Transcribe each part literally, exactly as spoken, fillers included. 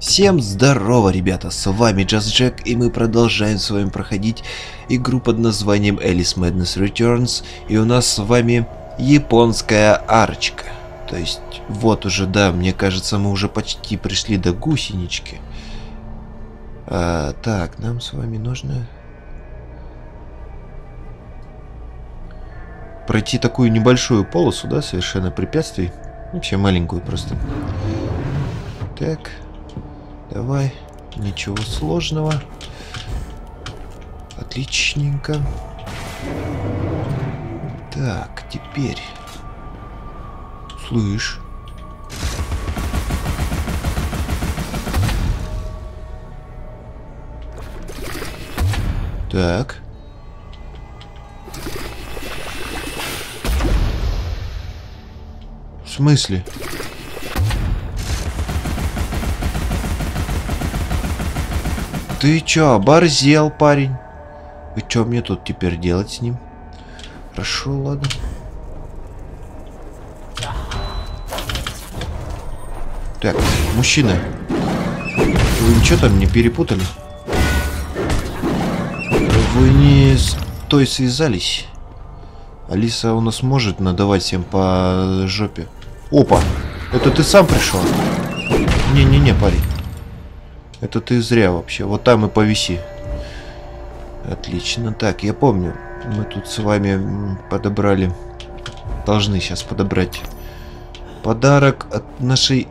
Всем здорово, ребята, с вами Just Jack, и мы продолжаем с вами проходить игру под названием Alice Madness Returns, и у нас с вами японская арочка. То есть, вот уже, да, мне кажется, мы уже почти пришли до гусенички. А, так, нам с вами нужно пройти такую небольшую полосу, да, совершенно препятствий. Вообще маленькую просто. Так. Давай, ничего сложного. Отличненько. Так, теперь. Слышь. Так. В смысле? Ты чё, оборзел, парень? И чё мне тут теперь делать с ним? Хорошо, ладно. Так, мужчина. Вы ничего там не перепутали? Вы не с той связались? Алиса у нас может надавать всем по жопе. Опа! Это ты сам пришел? Не-не-не, парень. Это ты зря вообще. Вот там и повиси. Отлично. Так, я помню. Мы тут с вами подобрали. Должны сейчас подобрать подарок от нашей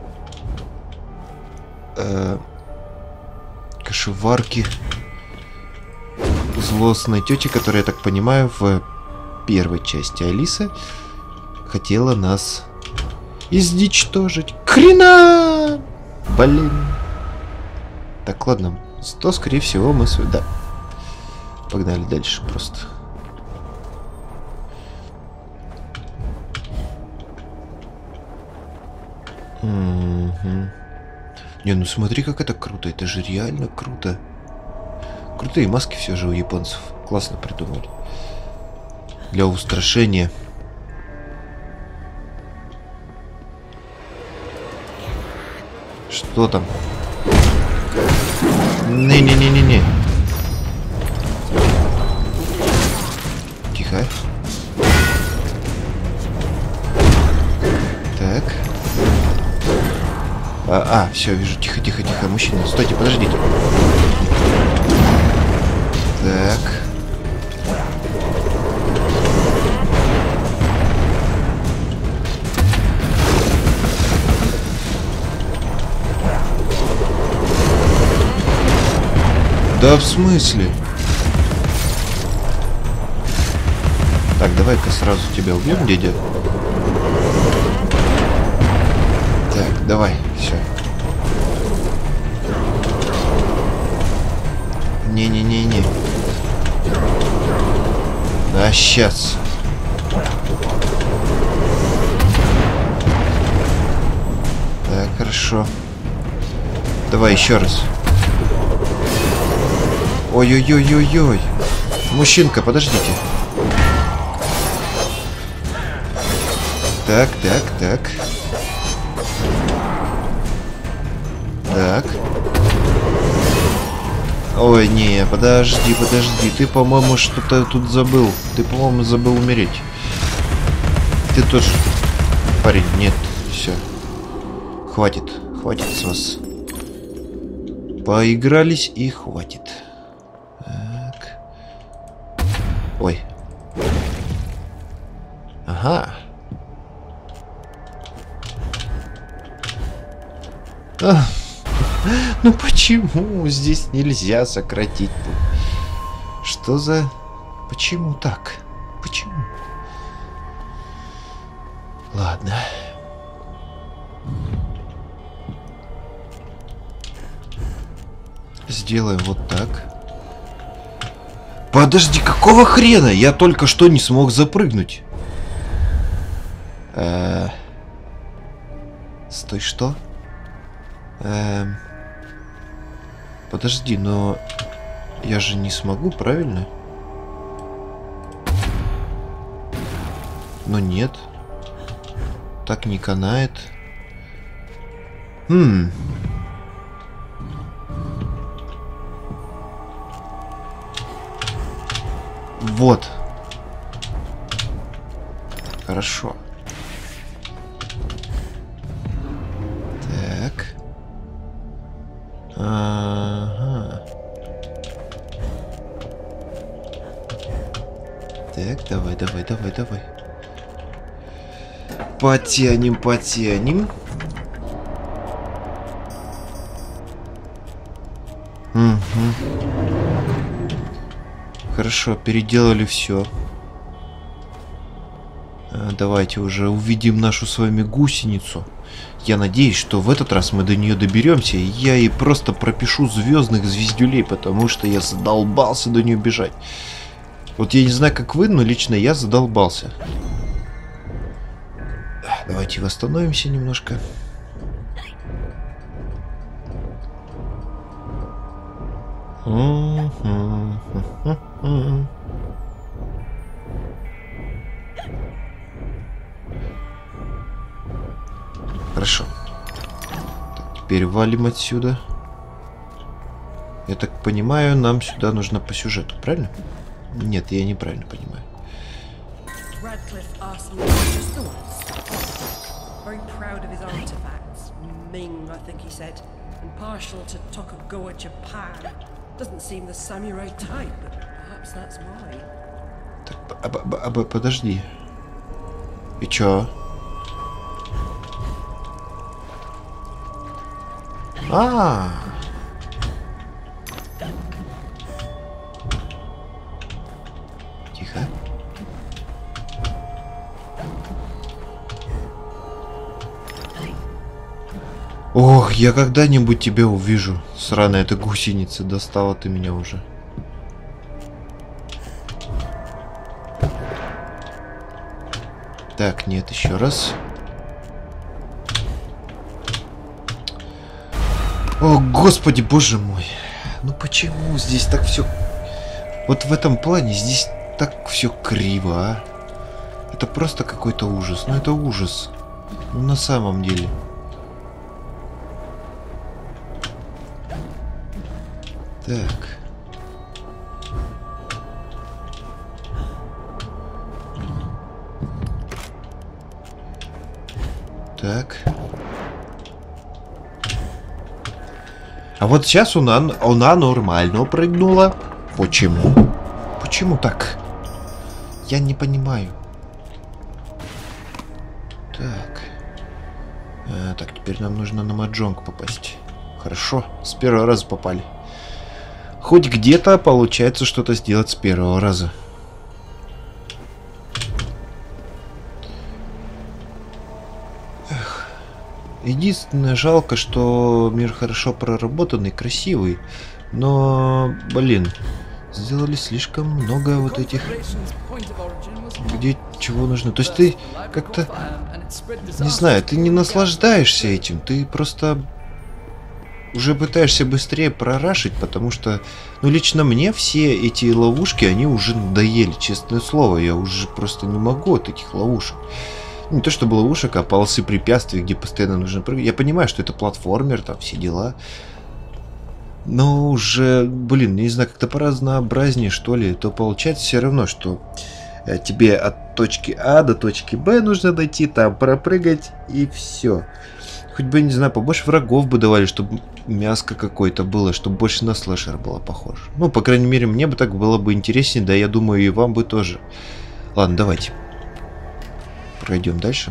э, кошеварки. Злостной тети, которая, я так понимаю, в первой части Алисы хотела нас изничтожить. Хрена! Блин. Так, ладно. То, скорее всего, мы сюда. Погнали дальше просто. Угу. Не, ну смотри, как это круто. Это же реально круто. Крутые маски все же у японцев. Классно придумали. Для устрашения. Что там? Не-не-не-не-не. Тихо. Так. А, а, все, вижу. Тихо, тихо, тихо. Мужчина, стойте, подождите. Так. Да в смысле? Так, давай-ка сразу тебя убьем, дядя. Так, давай, все. Не-не-не-не. А сейчас. Так, хорошо. Давай еще раз. Ой-ой-ой-ой-ой. Мужчинка, подождите. Так, так, так. Так. Ой, не, подожди, подожди. Ты, по-моему, что-то тут забыл. Ты, по-моему, забыл умереть. Ты тоже. Парень, нет. Все. Хватит. Хватит с вас. Поигрались и хватит. Так. Ой. Ага. А, ну почему здесь нельзя сократить? Что за... Почему так? Почему? Ладно. Сделаем вот так. Подожди, какого хрена? Я только что не смог запрыгнуть. Э-э... Стой, что? Эм... Подожди, но я же не смогу, правильно? Но нет. Так не канает. Хм. Вот. Хорошо. Так. Ага. Так, давай, давай, давай, давай. Потянем, потянем. Угу. Хорошо, переделали все. Давайте уже увидим нашу с вами гусеницу. Я надеюсь, что в этот раз мы до нее доберемся, и я ей просто пропишу звездных звездюлей, потому что я задолбался до нее бежать. Вот я не знаю, как вы, но лично я задолбался. Давайте восстановимся немножко. Хорошо. Так, теперь валим отсюда. Я так понимаю, нам сюда нужно по сюжету, правильно? Нет, я неправильно понимаю. Так, об, об, об, подожди. И чё? А, тихо. Ох, я когда-нибудь тебя увижу. Сраная эта гусеница, достала ты меня уже. Так, нет, еще раз. О, господи, боже мой. Ну почему здесь так все... Вот в этом плане здесь так все криво, а? Это просто какой-то ужас. Ну это ужас. Ну на самом деле. Так. Так. А вот сейчас она, она нормально прыгнула. Почему? Почему так? Я не понимаю. Так. А, так, теперь нам нужно на маджонг попасть. Хорошо, с первого раза попали. Хоть где-то получается что-то сделать с первого раза. Эх. Единственное, жалко, что мир хорошо проработанный, красивый. Но, блин, сделали слишком много вот этих... Где чего нужно. То есть ты как-то... Не знаю, ты не наслаждаешься этим. Ты просто... уже пытаешься быстрее прорашить, потому что, ну, лично мне все эти ловушки, они уже надоели, честное слово. Я уже просто не могу от этих ловушек. Не то чтобы ловушек, а полосы препятствий, где постоянно нужно прыгать. Я понимаю, что это платформер, там все дела. Но уже, блин, не знаю, как-то поразнообразнее, что ли. То получается все равно, что тебе от точки А до точки Б нужно дойти, там пропрыгать и все. Хоть бы, не знаю, побольше врагов бы давали, чтобы мяско какое-то было, чтобы больше на слэшер было похоже. Ну, по крайней мере, мне бы так было бы интереснее, да, я думаю, и вам бы тоже. Ладно, давайте. Пройдем дальше.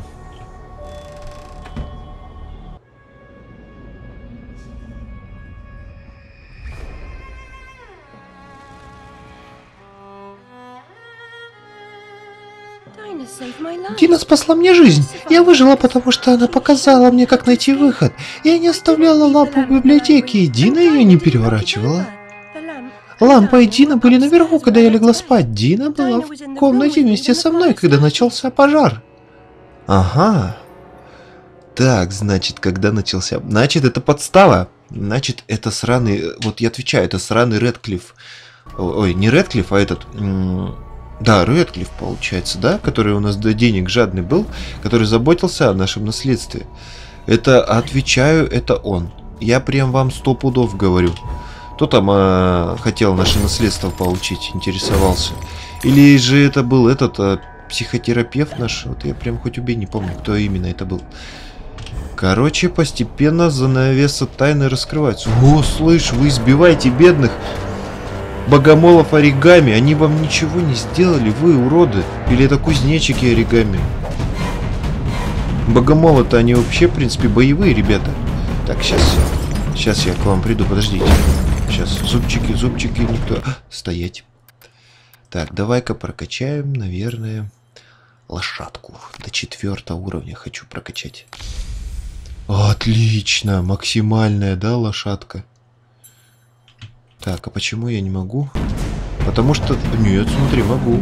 Дина спасла мне жизнь. Я выжила, потому что она показала мне, как найти выход. Я не оставляла лампу в библиотеке, и Дина ее не переворачивала. Лампа и Дина были наверху, когда я легла спать. Дина была в комнате вместе со мной, когда начался пожар. Ага. Так, значит, когда начался... Значит, это подстава. Значит, это сраный... Вот я отвечаю, это сраный Рэдклифф. Ой, не Рэдклифф, а этот... Да, Рэдклифф, получается, да? Который у нас до денег жадный был, который заботился о нашем наследстве. Это, отвечаю, это он. Я прям вам сто пудов говорю. Кто там э, хотел наше наследство получить, интересовался. Или же это был этот а, психотерапевт наш? Вот я прям хоть убей, не помню, кто именно это был. Короче, постепенно занавеса тайны раскрывается. О, слышь, вы избиваете бедных богомолов оригами. Они вам ничего не сделали, вы уроды. Или это кузнечики оригами? Богомолы-то они вообще, в принципе, боевые ребята. Так, сейчас. Сейчас я к вам приду, подождите. Сейчас, зубчики, зубчики, никто... А, стоять. Так, давай-ка прокачаем, наверное, лошадку. До четвертого уровня хочу прокачать. Отлично, максимальная, да, лошадка? Так, а почему я не могу? Потому что... Нет, смотри, могу.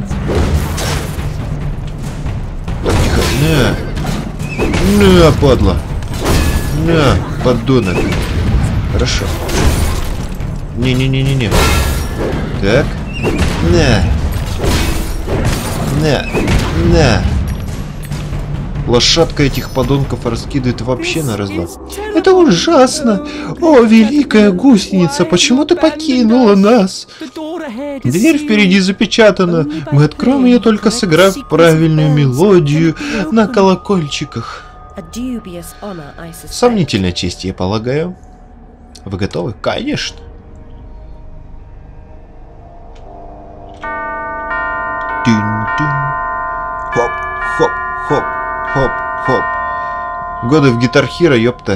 Так, тихо. На! На, падла! На, подонок! Хорошо. Не-не-не-не-не. Так. На! На! На! Лошадка этих подонков раскидывает вообще на раз-два. Это ужасно! О, великая гусеница, почему ты покинула нас? Дверь впереди запечатана. Мы откроем ее, только сыграв правильную мелодию на колокольчиках. Сомнительная честь, я полагаю. Вы готовы? Конечно. Хоп, хоп, хоп. Хоп-хоп. Годы в Guitar Hero, ёпта.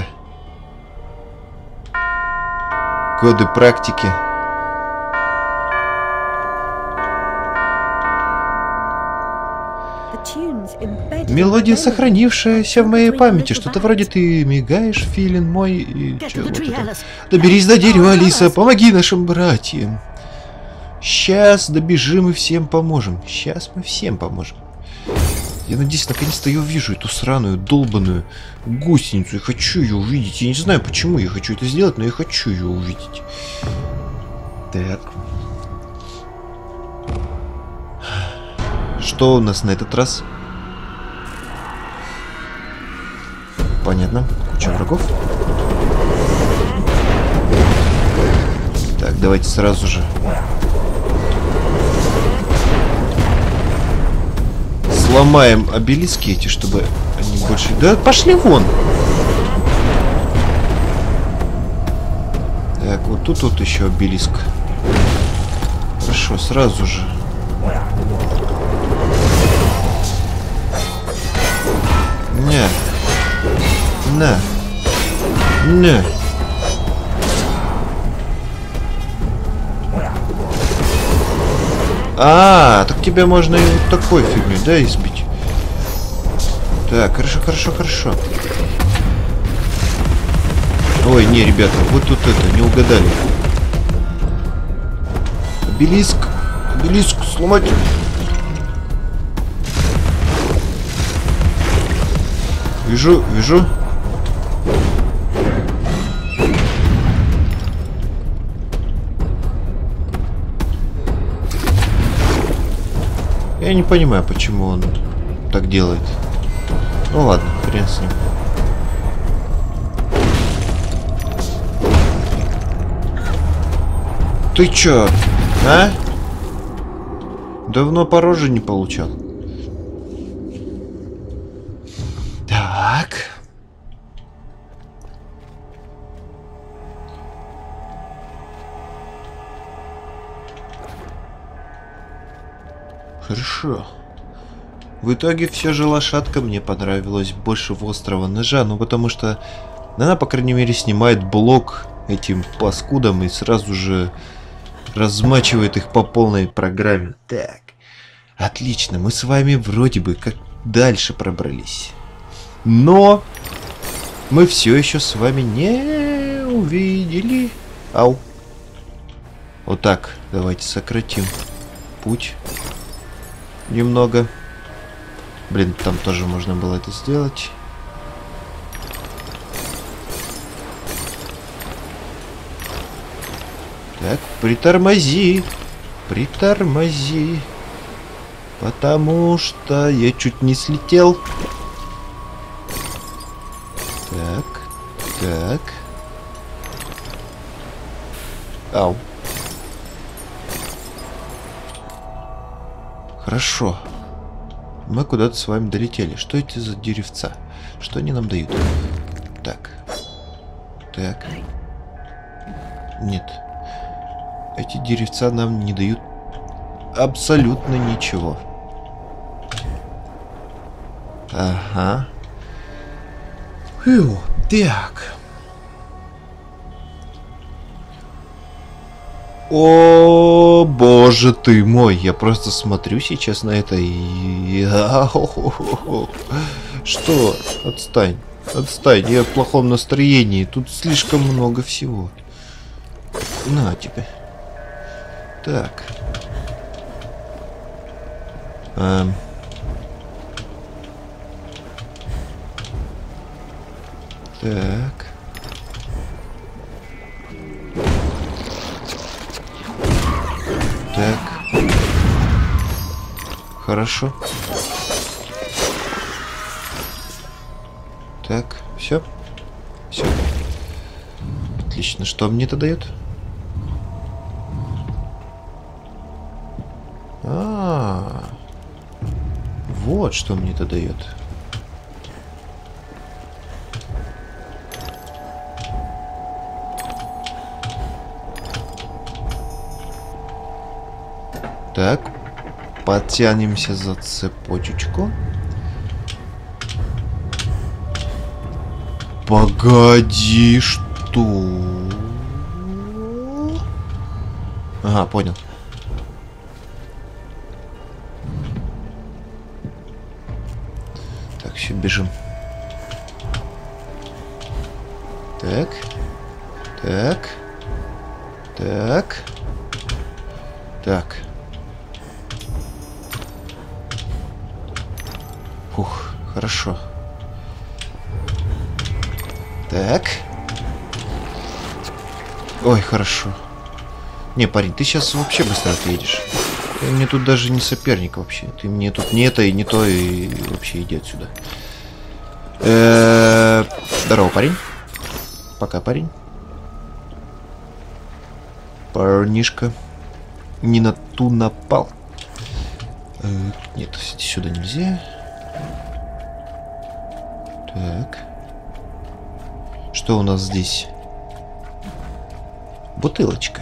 Годы практики. Мелодия, сохранившаяся в моей памяти. Что-то вроде ты мигаешь, филин мой. И чё, вот это? Доберись до дерева, Алиса. Помоги нашим братьям. Сейчас добежим и всем поможем. Сейчас мы всем поможем. Я надеюсь, наконец-то я увижу эту сраную, долбаную гусеницу. Я хочу ее увидеть. Я не знаю, почему я хочу это сделать, но я хочу ее увидеть. Так. Что у нас на этот раз? Понятно. Куча врагов. Так, давайте сразу же... Сломаем обелиски эти, чтобы они больше... Да пошли вон! Так, вот тут вот еще обелиск. Хорошо, сразу же. На. На. На. А, так тебя можно и вот такой фигней, да, избить? Так, хорошо, хорошо, хорошо. Ой, не, ребята, вот тут это, не угадали. Обелиск, обелиск, сломать. Вижу, вижу. Я не понимаю, почему он так делает. Ну ладно, хрен с ним. Ты чё, а? Давно по роже не получал. Так. Хорошо. В итоге все же лошадка мне понравилась больше в острого ножа, ну потому что она, по крайней мере, снимает блок этим паскудам и сразу же размачивает их по полной программе. Так, отлично, мы с вами вроде бы как дальше пробрались. Но мы все еще с вами не увидели... Ау. Вот так, давайте сократим путь. Немного. Блин, там тоже можно было это сделать. Так, притормози. Притормози. Потому что я чуть не слетел. Так, так. Ау. Хорошо. Мы куда-то с вами долетели. Что эти за деревца? Что они нам дают? Так. Так. Нет. Эти деревца нам не дают абсолютно ничего. Ага. Фу, так. О, боже ты мой, я просто смотрю сейчас на это и... Что? Отстань, отстань, я в плохом настроении, тут слишком много всего. На тебе. Так. Эм. Так. Так. Хорошо. Так, все. Все. Отлично. Что мне это дает? А, вот что мне это дает. Так, подтянемся за цепочечку. Погоди, что? Ага, понял. Так, все, бежим. Так. Так. Так. Так. Ух, хорошо. Так. Ой, хорошо. Не, парень, ты сейчас вообще быстро отъедешь. Ты мне тут даже не соперник вообще. Ты мне тут не это и не то, и вообще иди отсюда. Э-э-э, здорово, парень. Пока, парень. Парнишка. Не на ту напал. Э-э, нет, сюда нельзя. Так. Что у нас здесь? Бутылочка.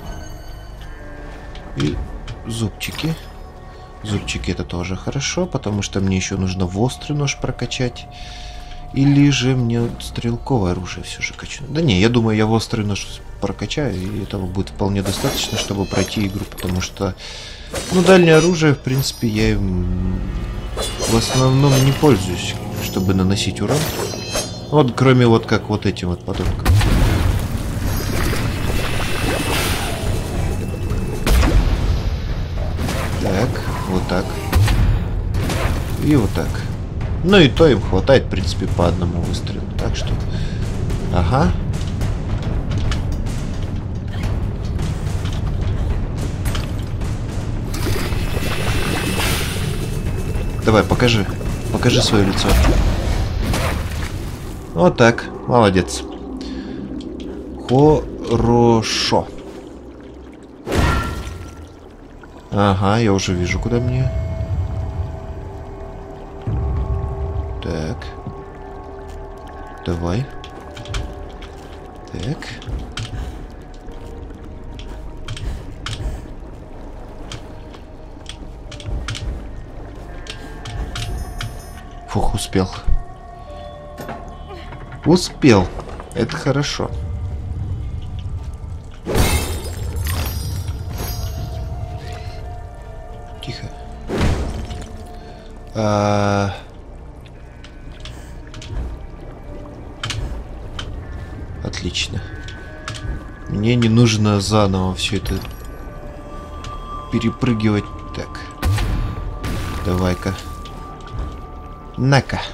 И зубчики. Зубчики это тоже хорошо, потому что мне еще нужно в острый нож прокачать. Или же мне стрелковое оружие все же качну. Да не, я думаю, я в острый нож прокачаю, и этого будет вполне достаточно, чтобы пройти игру, потому что, ну, дальнее оружие, в принципе, я им в основном не пользуюсь, чтобы наносить урон. Вот, кроме вот как вот этим вот подонком. Так, вот так. И вот так. Ну и то им хватает, в принципе, по одному выстрелу. Так что... Ага. Давай, покажи. Покажи свое лицо. Вот так. Молодец. Хорошо. Ага, я уже вижу, куда мне. Так. Давай. Так. Фух, успел. Успел. Это хорошо. Тихо. А... Отлично. Мне не нужно заново все это перепрыгивать. Так. Давай-ка. На-ка.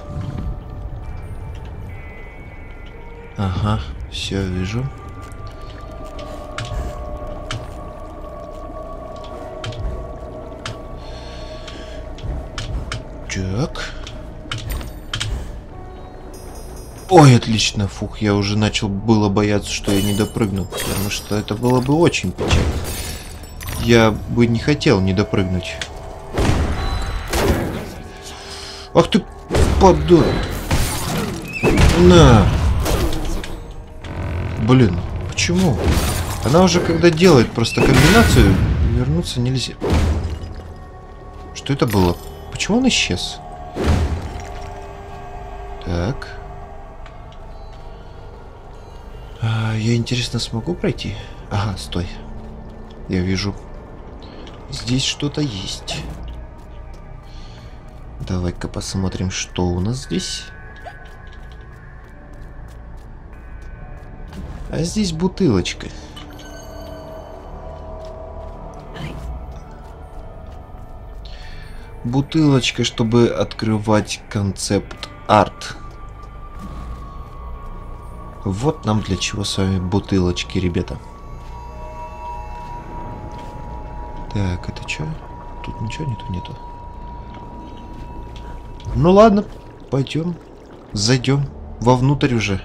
Ага, все вижу. Так. Ой, отлично. Фух, я уже начал было бояться, что я не допрыгну, потому что это было бы очень печально. Я бы не хотел не допрыгнуть. Ах ты, подонок. На. Блин, почему? Она уже когда делает просто комбинацию, вернуться нельзя. Что это было? Почему он исчез? Так. А, я, интересно, смогу пройти? Ага, стой. Я вижу. Здесь что-то есть. Давай-ка посмотрим, что у нас здесь. А здесь бутылочка. Бутылочка, чтобы открывать концепт-арт. Вот нам для чего с вами бутылочки, ребята. Так, это что? Тут ничего нету, нету. Ну ладно, пойдем. Зайдем вовнутрь уже.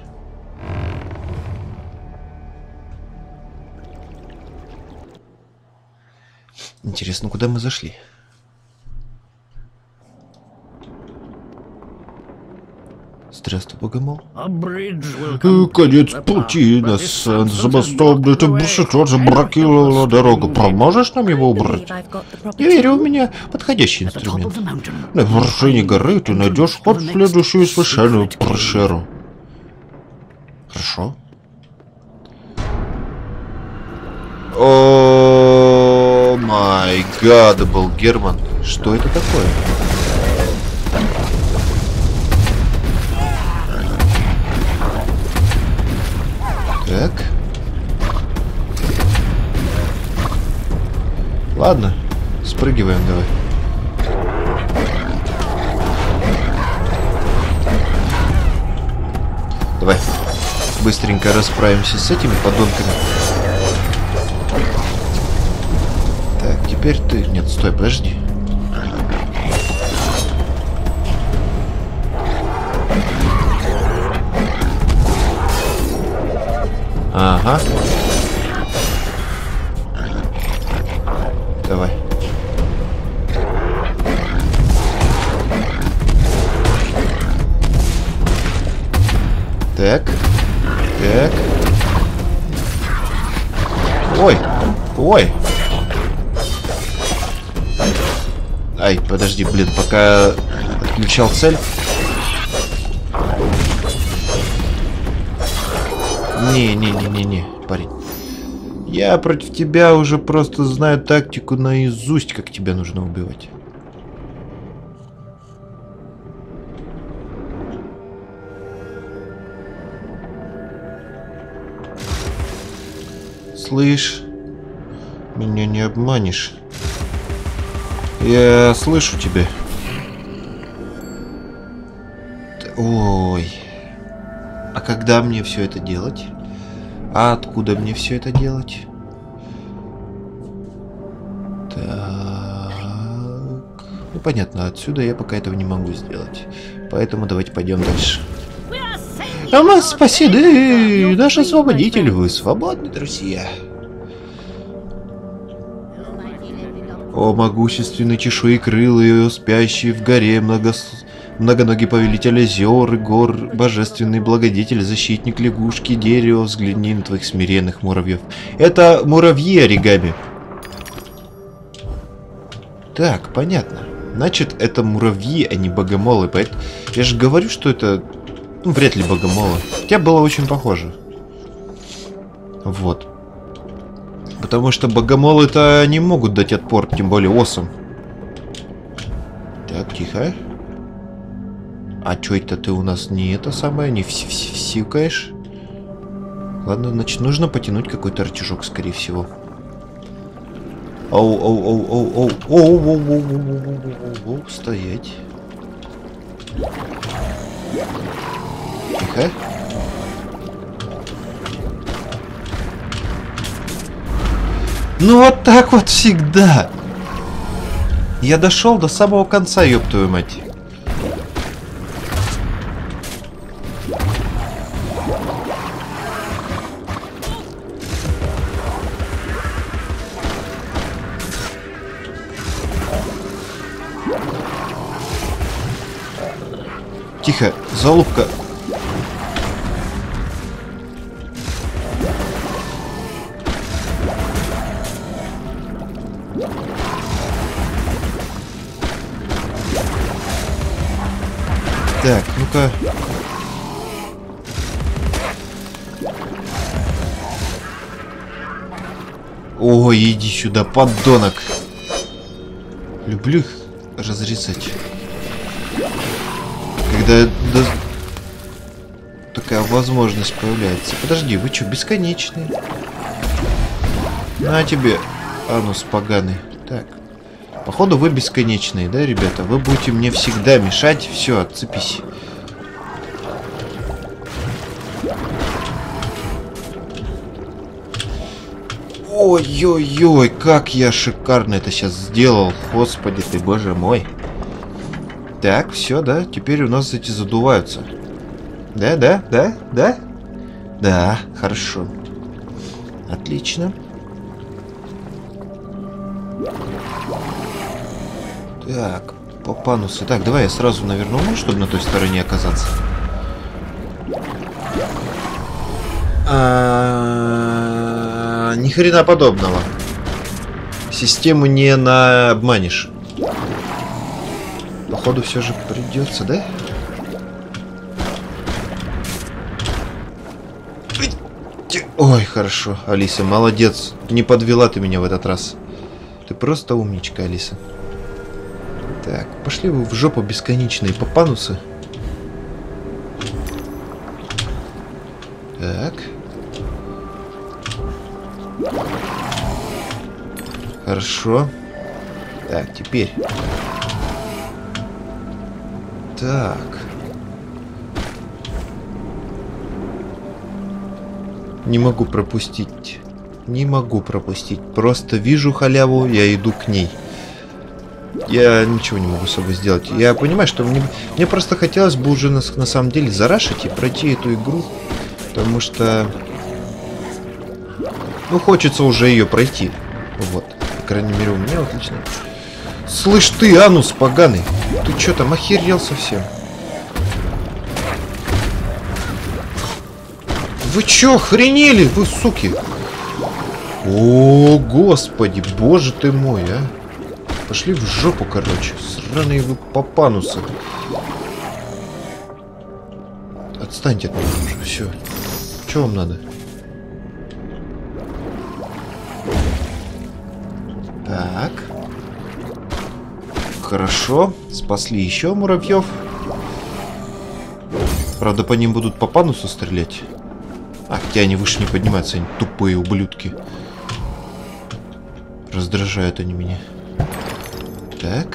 Интересно, куда мы зашли? Здравствуй, Богомол. Конец пути на забастовку. Ты бушетор забракировала дорогу. Поможешь нам его убрать? Я верю, у меня подходящий инструмент. На вершине горы ты найдешь ход в следующую священную пещеру. Хорошо. О май гад, был Герман. Что это такое? Так. Ладно, спрыгиваем давай. Давай. Быстренько расправимся с этими подонками. Так, теперь ты... Нет, стой, подожди. Ага. Давай. Так. Так. Ой. Ой. Ай, подожди, блин, пока отключал цель. Не-не-не-не-не, парень. Я против тебя уже просто знаю тактику наизусть, как тебя нужно убивать. Слышь, меня не обманешь. Я слышу тебя. Ой. А когда мне все это делать? А откуда мне все это делать? Так. Ну понятно, отсюда я пока этого не могу сделать. Поэтому давайте пойдем дальше. А мы спасены! Наш освободитель, вы свободны, друзья. О, могущественный чешуекрылый, спящий в горе, много... многоногий повелитель озер и гор, божественный благодетель, защитник лягушки, дерево, взгляни на твоих смиренных муравьев. Это муравьи оригами. Так, понятно. Значит, это муравьи, а не богомолы. Поэтому я же говорю, что это... Ну, вряд ли богомолы. Хотя было очень похоже. Вот. Потому что богомолы-то не могут дать отпор, тем более осам. Так, тихо. А чё это ты у нас не это самое, не всикаешь? Ладно, значит, нужно потянуть какой-то рычажок, скорее всего. Оу, оу, оу, оу, оу, оу, оу, оу, оу, оу, стоять. Тихо. Ну вот так вот всегда. Я дошел до самого конца, ёб твою мать. Тихо, залупка. Так, ну-ка. Ой, иди сюда, подонок. Люблю их разрезать. Когда да, такая возможность появляется. Подожди, вы что, бесконечные? На тебе, анус поганый. Так. Походу вы бесконечные, да, ребята? Вы будете мне всегда мешать. Все, отцепись. Ой-ой-ой, как я шикарно это сейчас сделал. Господи ты, боже мой. Так, все, да, теперь у нас эти задуваются. Да, да, да, да? Да, хорошо. Отлично. Так, по панусу. Так, давай я сразу наверну, чтобы на той стороне оказаться. А, ни хрена подобного. Систему не на обманешь. Походу все же придется, да? Ой, хорошо, Алиса, молодец. Не подвела ты меня в этот раз. Ты просто умничка, Алиса. Так, пошли вы в жопу бесконечные попанусы. Так. Хорошо. Так, теперь. Так. Не могу пропустить. Не могу пропустить. Просто вижу халяву, я иду к ней. Я ничего не могу с собой сделать. Я понимаю, что мне, мне просто хотелось бы уже на, на самом деле зарашить и пройти эту игру. Потому что... Ну, хочется уже ее пройти. Вот. По крайней мере, у меня отлично. Слышь ты, анус поганый. Ты что там, охерел совсем? Вы чё, охренели? Вы, суки! О, господи, боже ты мой, а! Пошли в жопу, короче. Сраные вы попанусы. Отстаньте от меня уже, все. Чё вам надо? Так. Хорошо. Спасли еще муравьев. Правда, по ним будут по панусу стрелять. А, хотя они выше не поднимаются, они тупые ублюдки. Раздражают они меня. Так.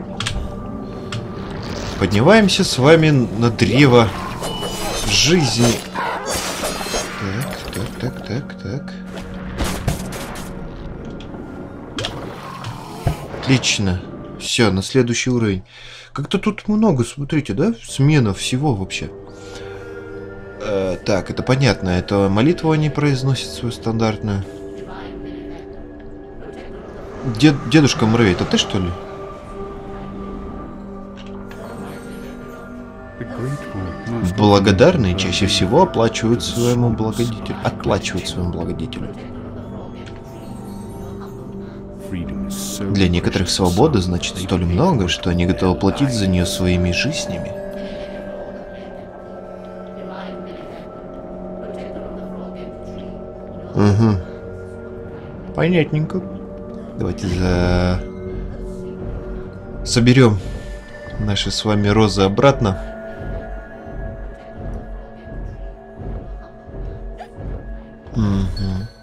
Поднимаемся с вами на древо жизни. Так, так, так, так, так. Отлично. Все, на следующий уровень. Как-то тут много, смотрите, да? Смена всего вообще. Э, так, это понятно. Это молитву они произносят свою стандартную. Дед, дедушка Муравей, это ты, что ли? Благодарные чаще всего оплачивают своему благодетелю. Оплачивают своему благодетелю. Для некоторых свобода значит столь много, что они готовы платить за нее своими жизнями. Угу. Понятненько. Давайте за... соберем наши с вами розы обратно. Угу.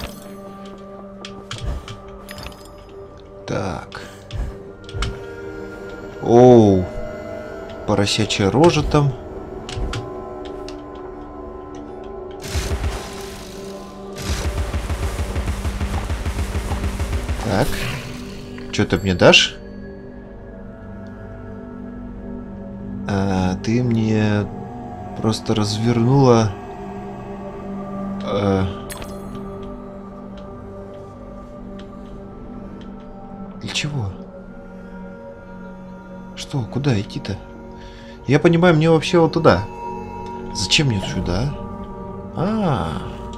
Так. Оу. Поросячья рожа там. Так. Что ты мне дашь? А, ты мне просто развернула... А... Для чего? Что? Куда идти-то? Я понимаю, мне вообще вот туда. Зачем мне сюда? А,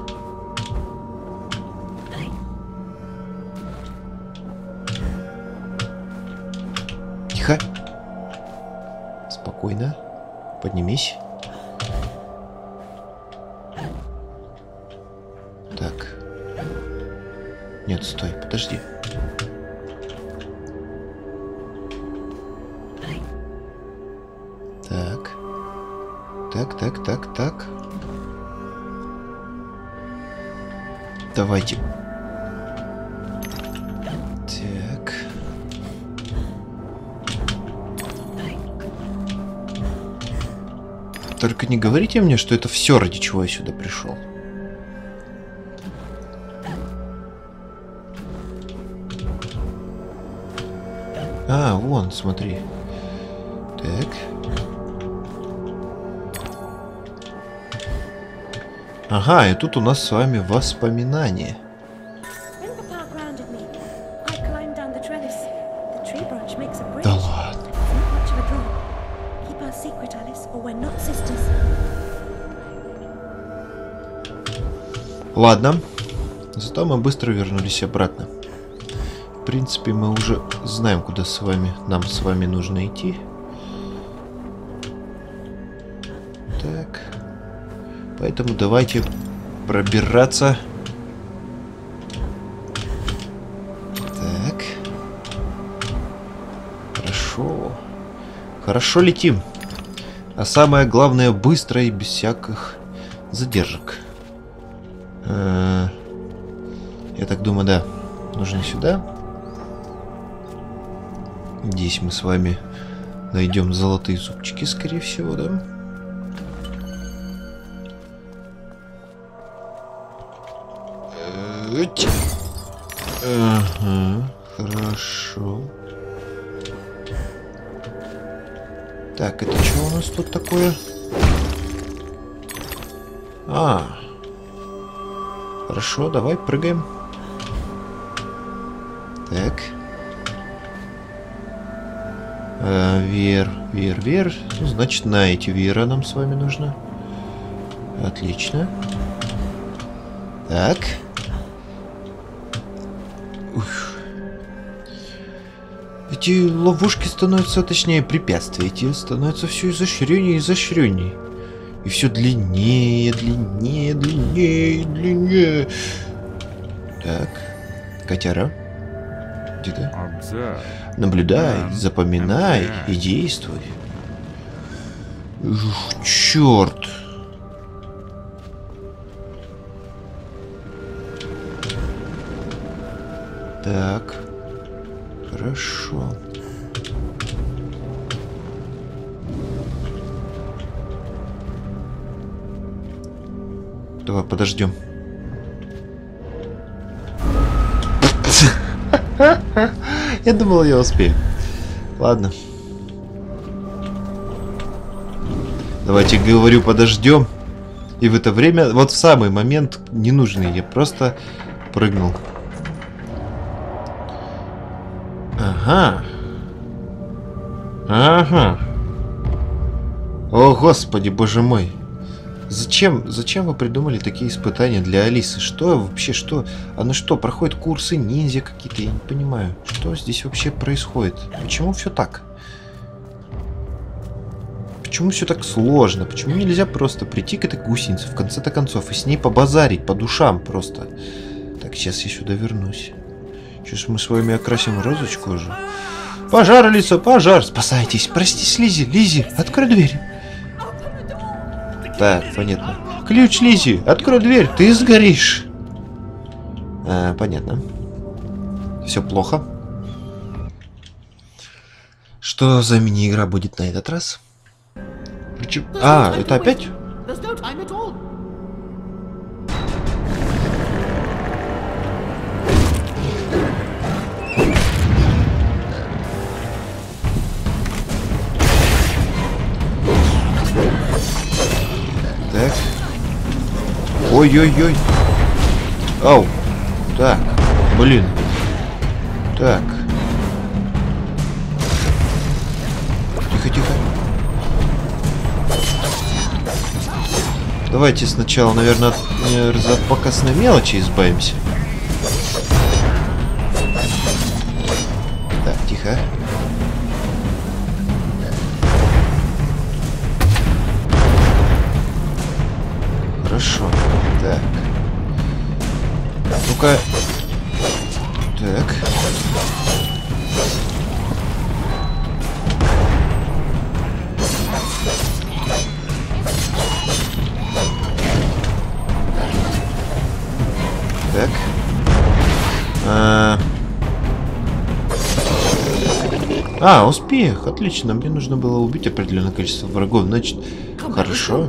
тихо. Спокойно. Поднимись. Так. Нет, стой, подожди. Так. Так, так, так, так. Давайте. Так. Только не говорите мне, что это все, ради чего я сюда пришел. А, вон, смотри. Так. Ага, и тут у нас с вами воспоминания. Да ладно. Ладно. Зато мы быстро вернулись обратно. В принципе, мы уже знаем, куда с вами, нам с вами нужно идти. Так. Поэтому давайте пробираться. Так. Хорошо. Хорошо летим. А самое главное, быстро и без всяких задержек. А, я так думаю, да. Нужно сюда. Здесь мы с вами найдем золотые зубчики, скорее всего, да? Ага, хорошо. Так, это что у нас тут такое? А, хорошо, давай прыгаем. Так. А, вер, вер, вер. Ну, значит, на эти вера нам с вами нужно. Отлично. Так. Ух. Эти ловушки становятся, точнее, препятствия эти становятся все изощреннее и изощреннее. И все длиннее, длиннее, длиннее, длиннее. Так. Котяра. Где ты? Наблюдай, запоминай и действуй. Ух, черт. Так. Хорошо. Давай подождем. Я думал, я успею. Ладно. Давайте, говорю, подождем. И в это время, вот в самый момент ненужный, я просто прыгнул. Ага. Ага. О, господи, боже мой. Зачем, зачем вы придумали такие испытания для Алисы? Что вообще, что? Она что, проходит курсы ниндзя какие-то? Я не понимаю. Что здесь вообще происходит? Почему все так? Почему все так сложно? Почему нельзя просто прийти к этой гусенице в конце-то концов и с ней побазарить по душам просто? Так, сейчас я сюда вернусь. Сейчас мы с вами окрасим розочку уже. Пожар, Алиса, пожар! Спасайтесь! Прости, Лиззи, Лиззи, открой дверь. Так, понятно. Ключ, Лиззи, открой дверь, ты сгоришь. А, понятно. Все плохо. Что за мини-игра будет на этот раз? А, это опять? Так. Ой-ой-ой. Ау. Так. Блин. Так. Тихо-тихо. Давайте сначала, наверное, от, э, от показной мелочи избавимся. Так, тихо. Хорошо. Так. Ну-ка. Так. Так. А, а, успех. Отлично. Мне нужно было убить определенное количество врагов. Значит, хорошо.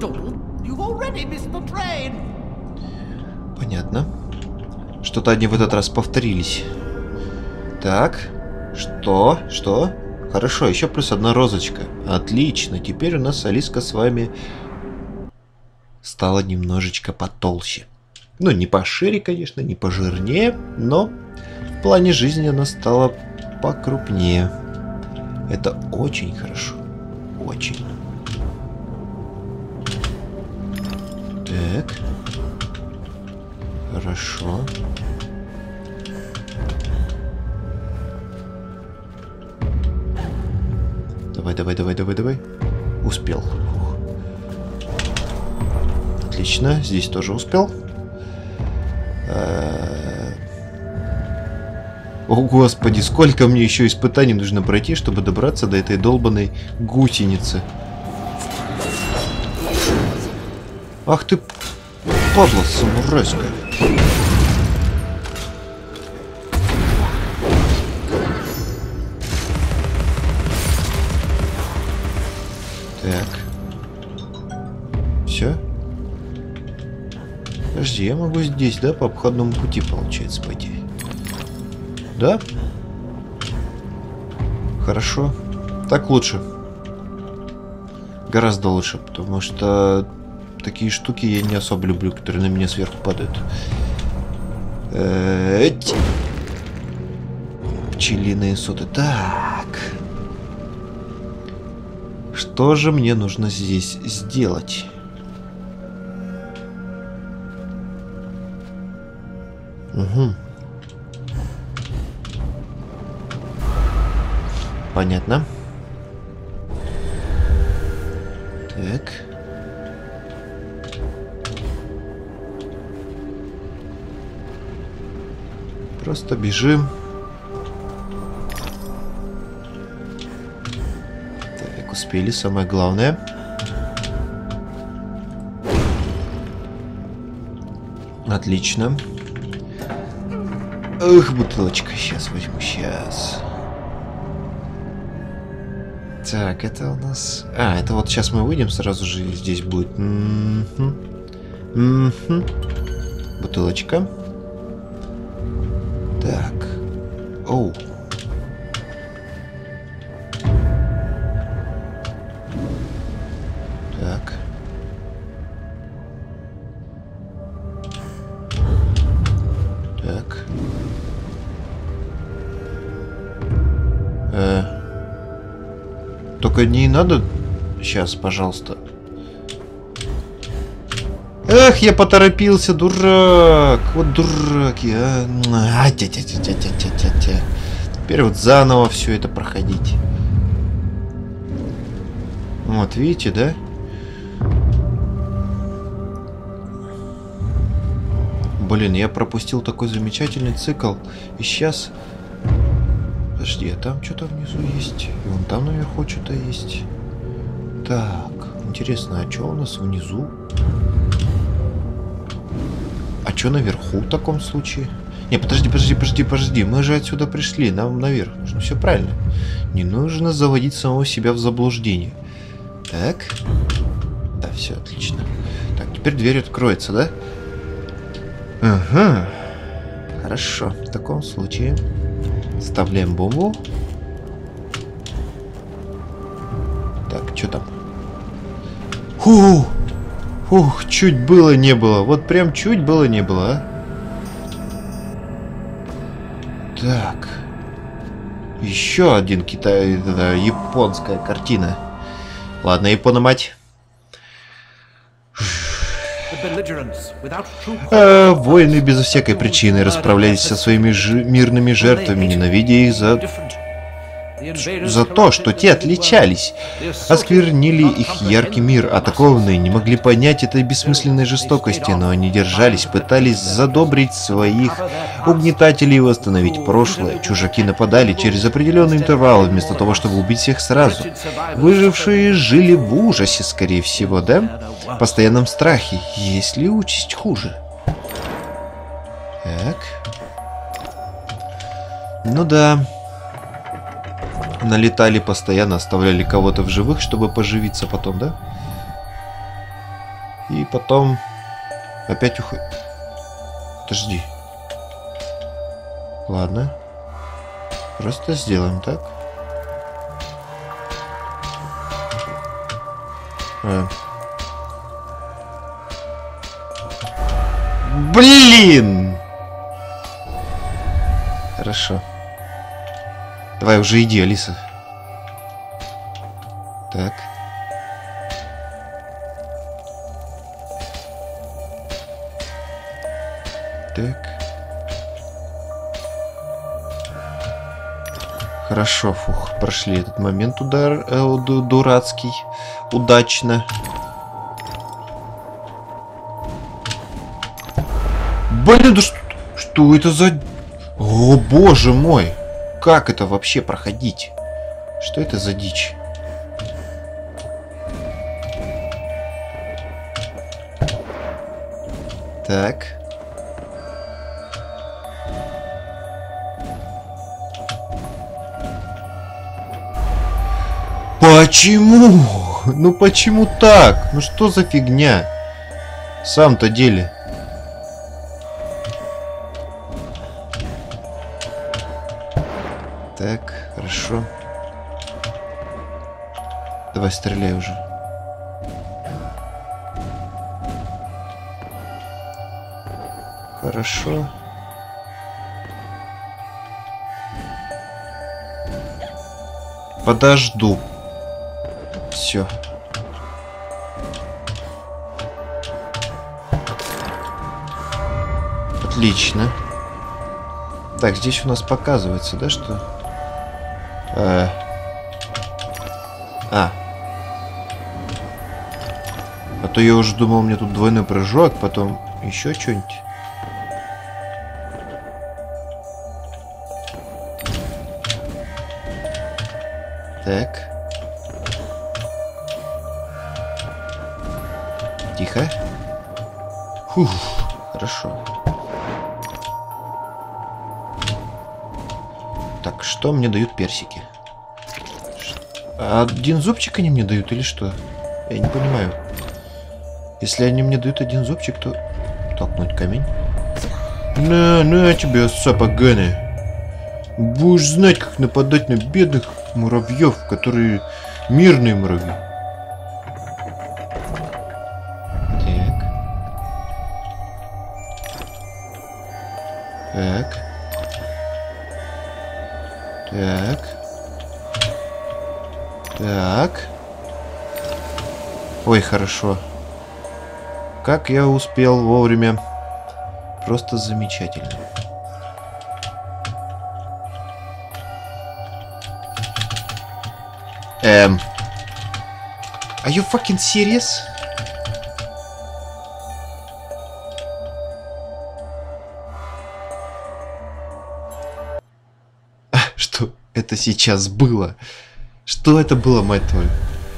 Понятно. Что-то они в этот раз повторились. Так. Что? Что? Хорошо. Еще плюс одна розочка. Отлично. Теперь у нас Алиска с вами стала немножечко потолще. Ну, не пошире, конечно, не пожирнее, но в плане жизни она стала покрупнее. Это очень хорошо. Очень. Так. Хорошо. Давай, давай, давай, давай, давай. Успел. Фух. Отлично. Здесь тоже успел. О, господи, сколько мне еще испытаний нужно пройти, чтобы добраться до этой долбанной гусеницы. Ах ты, падла самурайская. Так. Все? Подожди, я могу здесь, да, по обходному пути, получается, пойти? Да? Хорошо. Так лучше. Гораздо лучше, потому что такие штуки я не особо люблю, которые на меня сверху падают. Эть. Пчелиные соты. Так. Что же мне нужно здесь сделать? Угу. Понятно. Так. Просто бежим. Так, успели, самое главное. Отлично. Эх, бутылочка. Сейчас возьму, сейчас. Так, это у нас... А, это вот сейчас мы выйдем, сразу же здесь будет... Mm-hmm. Mm-hmm. Бутылочка. Так. Оу. Так. Так. Э... Только не надо... Сейчас, пожалуйста. Эх, я поторопился, дурак. Вот дурак я. А, тя -тя -тя -тя -тя -тя -тя. Теперь вот заново все это проходить. Вот, видите, да? Блин, я пропустил такой замечательный цикл. И сейчас... Подожди, а там что-то внизу есть? И вон там наверху что-то есть. Так, интересно, а что у нас внизу? А что наверху в таком случае? Не, подожди, подожди, подожди, подожди. Мы же отсюда пришли, нам наверх нужно. Все правильно. Не нужно заводить самого себя в заблуждение. Так. Да, все, отлично. Так, теперь дверь откроется, да? Ага. Хорошо. В таком случае вставляем бомбу. Так, что там? Фу! Ух, чуть было не было. Вот прям чуть было не было, а? Так. Еще один Китай... Да, японская картина. Ладно, Япона мать. А, воины безо всякой причины расправлялись со своими жи мирными жертвами, ненавидя их за... за то, что те отличались, осквернили их яркий мир. Атакованные не могли понять этой бессмысленной жестокости, но они держались, пытались задобрить своих угнетателей и восстановить прошлое. Чужаки нападали через определенный интервал, вместо того, чтобы убить всех сразу. Выжившие жили в ужасе, скорее всего, да? В постоянном страхе. Есть ли участь хуже? Так. Ну да. Налетали постоянно, оставляли кого-то в живых, чтобы поживиться потом, да? И потом опять уходит. Подожди. Ладно. Просто сделаем так. А. Блин! Хорошо. Давай уже иди, Алиса. Так. Так. Хорошо, фух, прошли этот момент удар э, дурацкий. Удачно. Блин, да что, что это за... О, боже мой! Как это вообще проходить? Что это за дичь? Так. Почему? Ну почему так? Ну что за фигня? В самом-то деле. Так, хорошо. Давай, стреляй уже. Хорошо. Подожду. Все. Отлично. Так, здесь у нас показывается, да, что... А. а. А то я уже думал, у меня тут двойной прыжок, потом еще что-нибудь. Так. Тихо. Фух, хорошо. Так, что мне дают персики? Один зубчик они мне дают или что? Я не понимаю. Если они мне дают один зубчик, то... Толкнуть камень. На, на тебе, сапоганы. Будешь знать, как нападать на бедных муравьев, которые мирные муравьи. Так. Так. Так. Так. Ой, хорошо. Как я успел вовремя. Просто замечательно. Эм. Are you fucking serious? Что это сейчас было? Что это было, мать твою?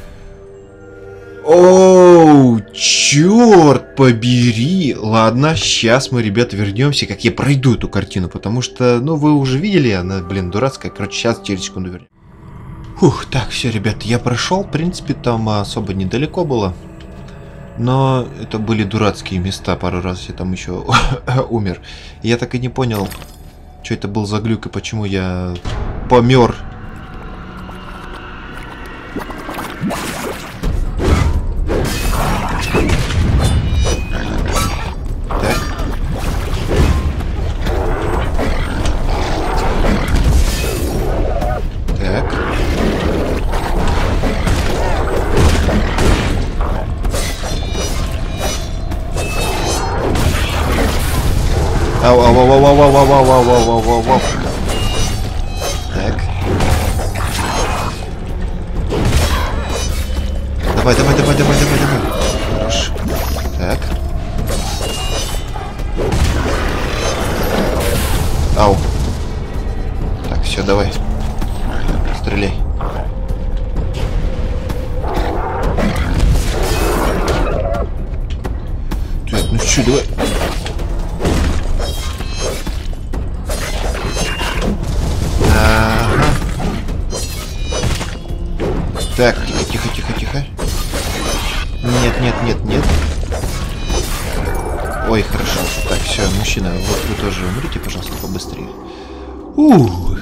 Оу, черт побери. Ладно, сейчас мы, ребята, вернемся, как я пройду эту картину, потому что, ну, вы уже видели, она, блин, дурацкая. Короче, сейчас через секунду вернем. Фух, так, все, ребята, я прошел, в принципе, там особо недалеко было. Но это были дурацкие места, пару раз я там еще умер. Я так и не понял, что это был за глюк и почему я помер. Ау, ау, ау, ау, ау, ау, ау, ау, ау, ау, ау, ау. Так. Давай, давай, давай, давай, давай, давай. Хорош. Так. Ау. Так, все, давай. Стреляй. Так, ну что, давай. Ага. Так, тихо, тихо, тихо, тихо. Нет, нет, нет, нет. Ой, хорошо. Так, все, мужчина, вот вы тоже умрите, пожалуйста, побыстрее. Ух.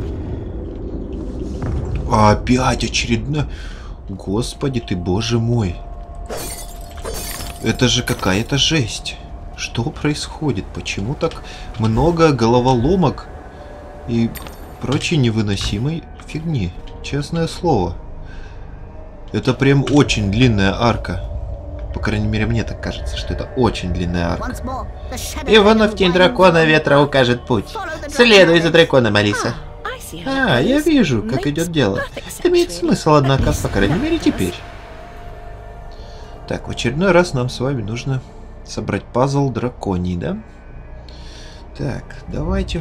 Опять очередная... Господи ты, боже мой. Это же какая-то жесть. Что происходит? Почему так много головоломок и прочей невыносимой фигни? Честное слово. Это прям очень длинная арка. По крайней мере, мне так кажется, что это очень длинная арка. И вновь тень дракона ветра укажет путь. Следуй за драконом, Алиса. А, я вижу, как идет дело. Имеет смысл, однако, по крайней мере, теперь. Так, в очередной раз нам с вами нужно собрать пазл драконий, да? Так, давайте.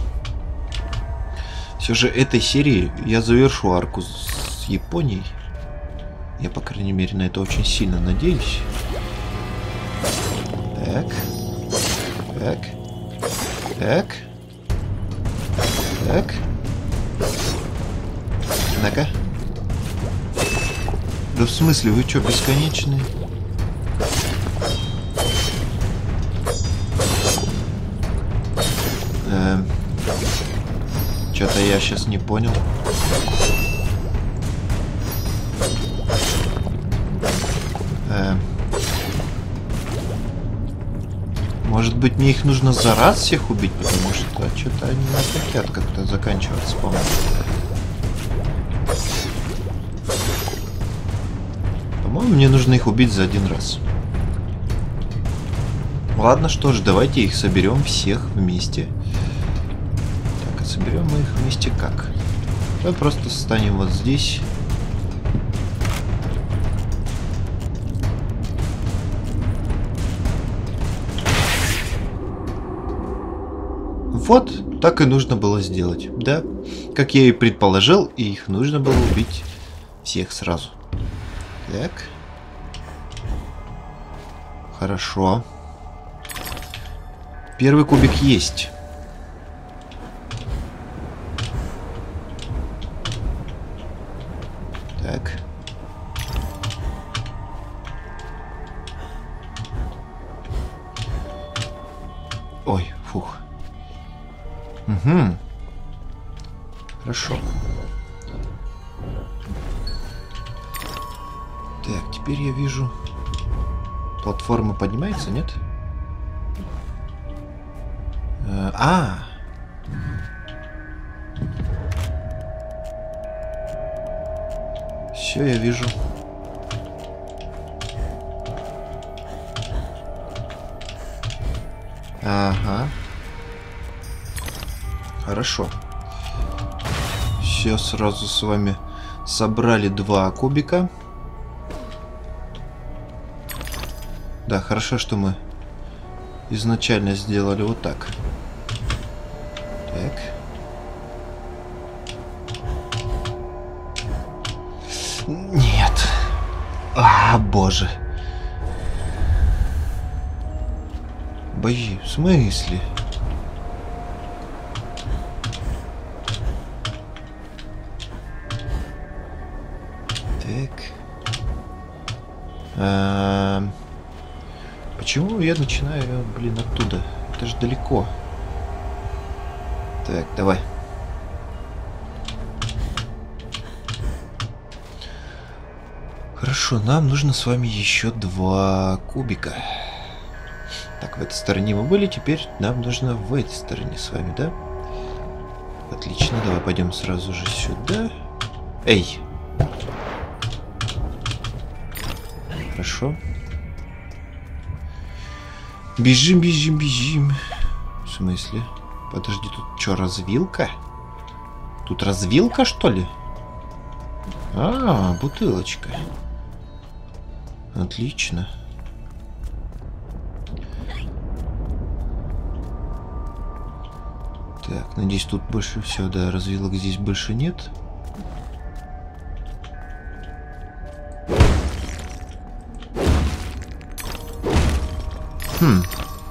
Все же этой серии я завершу арку с Японией. Я, по крайней мере, на это очень сильно надеюсь. Так. Так. Так. Так. Ну-ка. Да в смысле, вы что, бесконечные? Эм. Что-то я сейчас не понял. Эм. Может быть, мне их нужно за раз всех убить, потому что что-то они не хотят как-то заканчиваться, по-моему. По-моему, мне нужно их убить за один раз. Ладно, что ж, давайте их соберем всех вместе. Так, а соберем мы их вместе как? Давай просто станем вот здесь. Вот, так и нужно было сделать, да? Как я и предположил, и их нужно было убить всех сразу. Так. Хорошо. Первый кубик есть. Так. Ой, фух. Угу. Хорошо. Так, теперь я вижу... Платформа поднимается, нет? А! Все, я вижу. Ага. Хорошо. Все, сразу с вами собрали два кубика. Да, хорошо, что мы изначально сделали вот так. Так. Нет. А, боже. Божи, в смысле? Так. А, почему я начинаю, блин, оттуда? Это же далеко. Так, давай. Хорошо, нам нужно с вами еще два кубика. Так, в этой стороне мы были, теперь нам нужно в этой стороне с вами, да? Отлично, давай пойдем сразу же сюда. Эй! Хорошо. Бежим, бежим, бежим. В смысле? Подожди, тут что, развилка? Тут развилка, что ли? А, бутылочка. Отлично. Так, надеюсь, тут больше все, да, развилок здесь больше нет. Хм.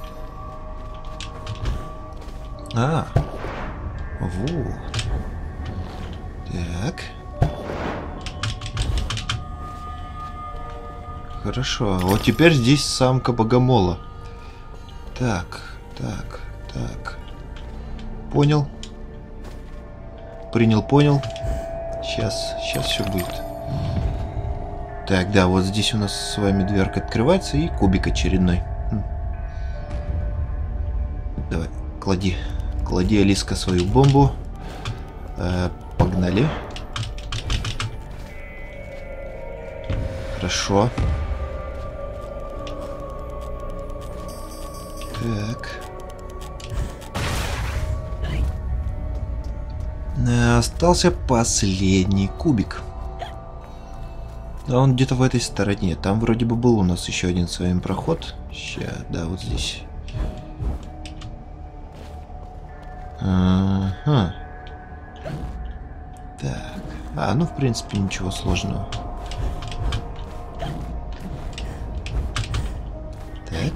А, вот. Так. Хорошо. Вот теперь здесь самка богомола. Так, так, так. Понял. Принял, понял. Сейчас, сейчас все будет. Так, да, вот здесь у нас с вами дверка открывается и кубик очередной. Хм. Давай, клади. Клади, Алиска, свою бомбу. Э, погнали. Хорошо. Так. Остался последний кубик. А он где-то в этой стороне. Там вроде бы был у нас еще один с вами проход. Сейчас, да, вот здесь. Ага. Так. А, ну в принципе ничего сложного. Так.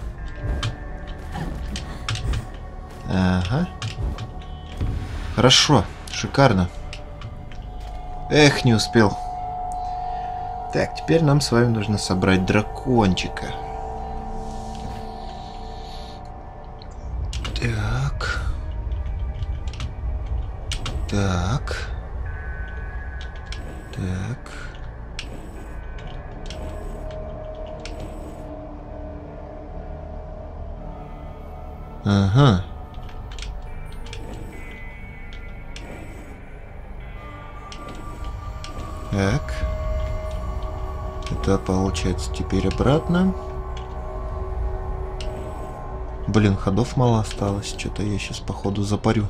Ага. Хорошо. Шикарно. Эх, не успел. Так, теперь нам с вами нужно собрать дракончика. Так. Так. Так. Ага. Так. Это получается теперь обратно. Блин, ходов мало осталось. Что-то я сейчас походу запарю.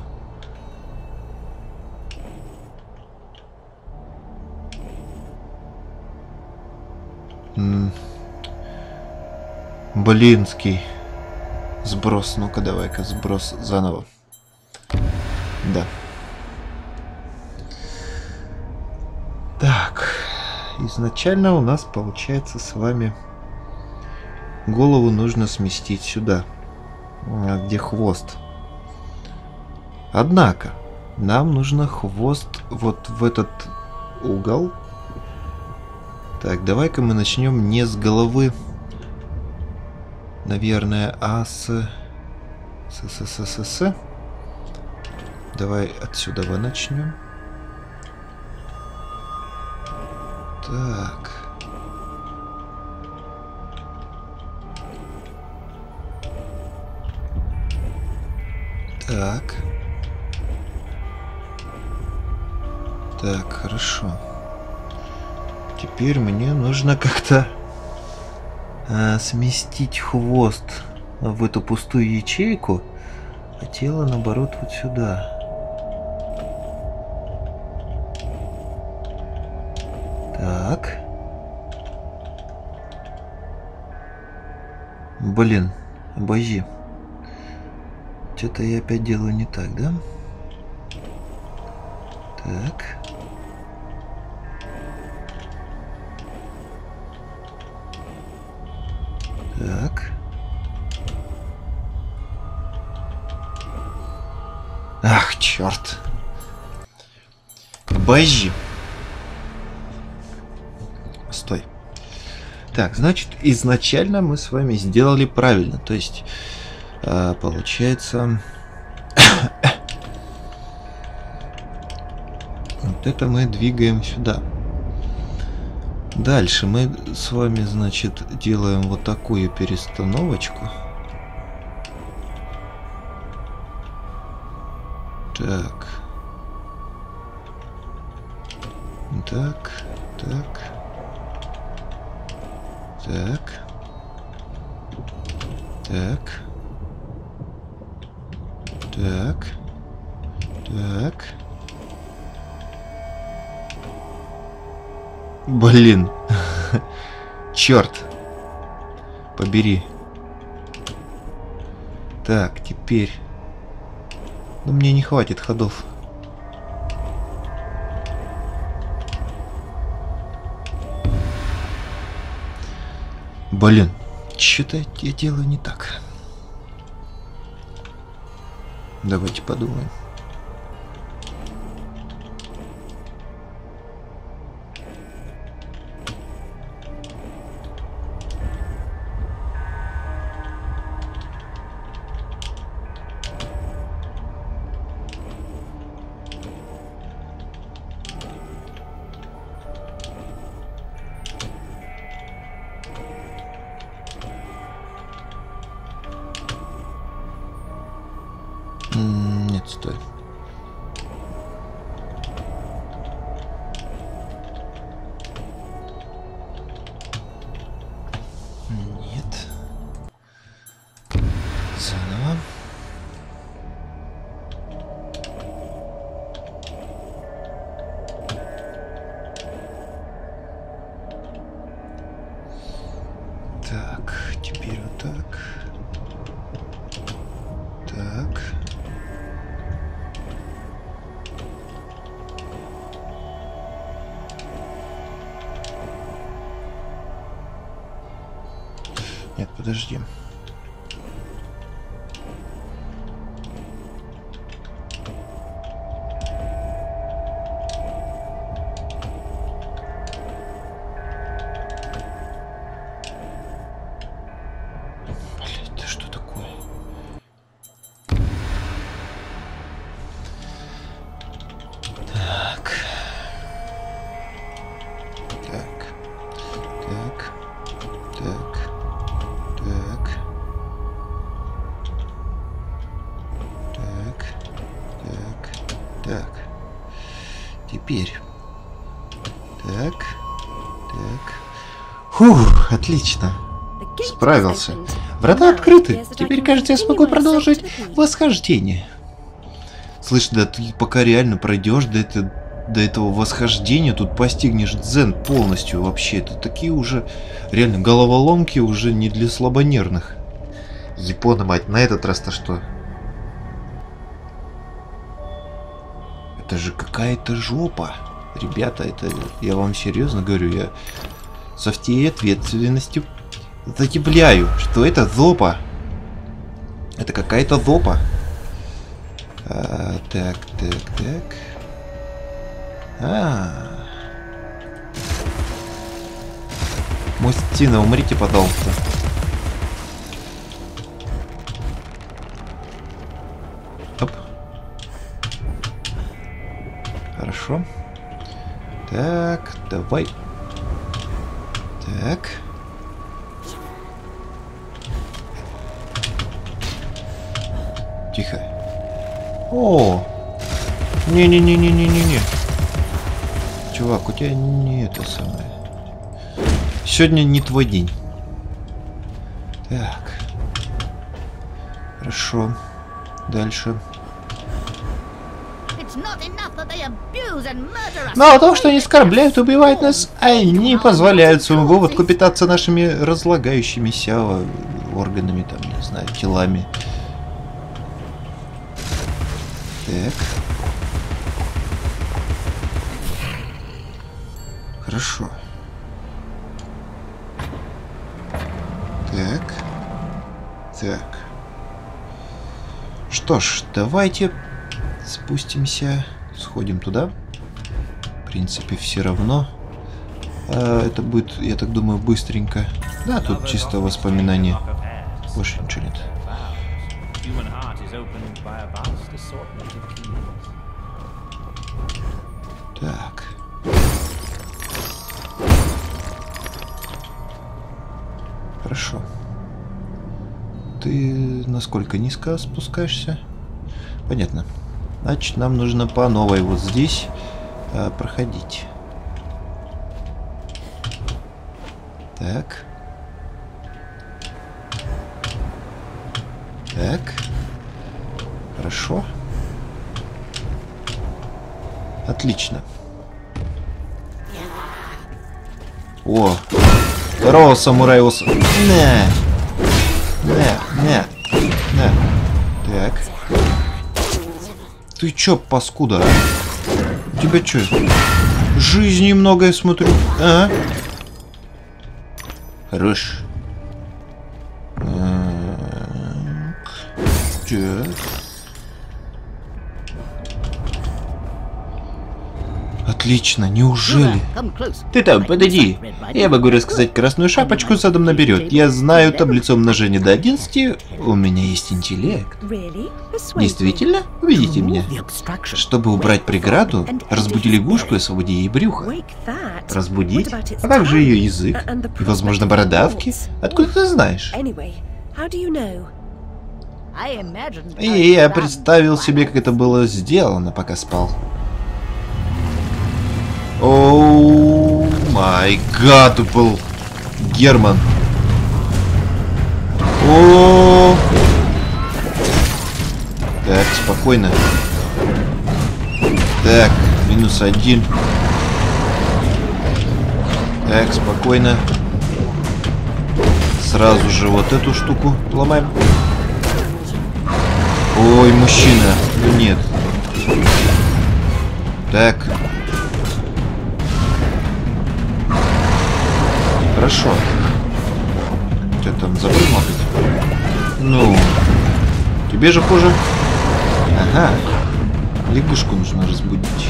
М-м. Блинский. Сброс. Ну-ка, давай-ка сброс заново. Да. Так. Изначально у нас получается с вами голову нужно сместить сюда, где хвост. Однако нам нужно хвост вот в этот угол. Так, давай-ка мы начнем не с головы, наверное, а с с с с с, с. Давай отсюда начнем. Так. Так. Так, хорошо. Теперь мне нужно как-то а, сместить хвост в эту пустую ячейку, а тело, наоборот, вот сюда. Так. Блин, обожди. Что-то я опять делаю не так, да? Так. Так. Ах, черт. Обожди. Стой. Так, значит, изначально мы с вами сделали правильно. То есть, э, получается... вот это мы двигаем сюда. Дальше мы с вами, значит, делаем вот такую перестановочку. Так. Так, так. Так. Так. Так. Так. Блин. Черт. Побери. Так, теперь. Ну, мне не хватит ходов. Блин. Что-то я делаю не так. Давайте подумаем. Нет, стой. Нет. Заново. Так, теперь вот так. Так. Нет, подожди. Блин, это что такое? Так. Так. Так. Так. Так. Так. Так. Так. Теперь. Так. Так. Фух, отлично. Справился. Врата открыты. Теперь, кажется, я смогу продолжить восхождение. Слышь, да ты пока реально пройдешь до, это, до этого восхождения, тут постигнешь дзен полностью вообще. Это такие уже реально головоломки уже не для слабонервных. Япона, мать, на этот раз-то что? Это же какая-то жопа. Ребята, это я вам серьезно говорю, я со всей ответственностью заявляю, что это зопа. Это какая-то зопа. А, так, так, так. А. Мустина, умрите, пожалуйста. Оп. Хорошо. Так, давай. Так. Тихо. О! Не-не-не-не-не-не-не. Чувак, у тебя не это самое. Сегодня не твой день. Так. Хорошо. Дальше. Мало того, что они оскорбляют, убивают нас, они позволяют своему выводку питаться нашими разлагающимися органами, там, не знаю, телами. Так. Хорошо. Так. Так. Что ж, давайте спустимся, сходим туда. В принципе, все равно. А, это будет, я так думаю, быстренько. Да, тут чисто воспоминания. Больше ничего нет. Так. Хорошо. Ты насколько низко спускаешься? Понятно. Значит, нам нужно по новой вот здесь а, проходить. Так. Так. Хорошо. Отлично. О, здорово, самурай Ос. На. На, на, на. Так. Ты чё, паскуда, а? У тебя чё? Жизни много, я смотрю. А? Хорош. Так. Отлично, неужели? Ты там, подойди. Я могу рассказать Красную Шапочку задом наперед. Я знаю таблицу умножения до одиннадцати. У меня есть интеллект. Действительно? Убедите меня. Чтобы убрать преграду, разбуди лягушку и освободи ей брюхо. Разбудить? А как же ее язык? И, возможно, бородавки? Откуда ты знаешь? И я представил себе, как это было сделано, пока спал. Оу май гад, был Герман. О. Так, спокойно. Так, минус один. Так, спокойно. Сразу же вот эту штуку ломаем. Ой, мужчина. Ну нет. Так. Хорошо. Ты там забыл махать? Ну, тебе же хуже. Ага. Лягушку нужно разбудить.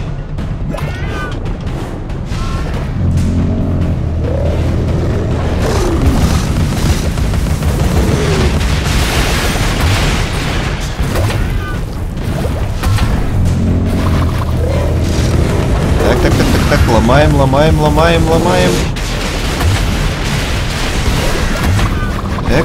Так, так, так, так, так. Ломаем, ломаем, ломаем, ломаем. Так.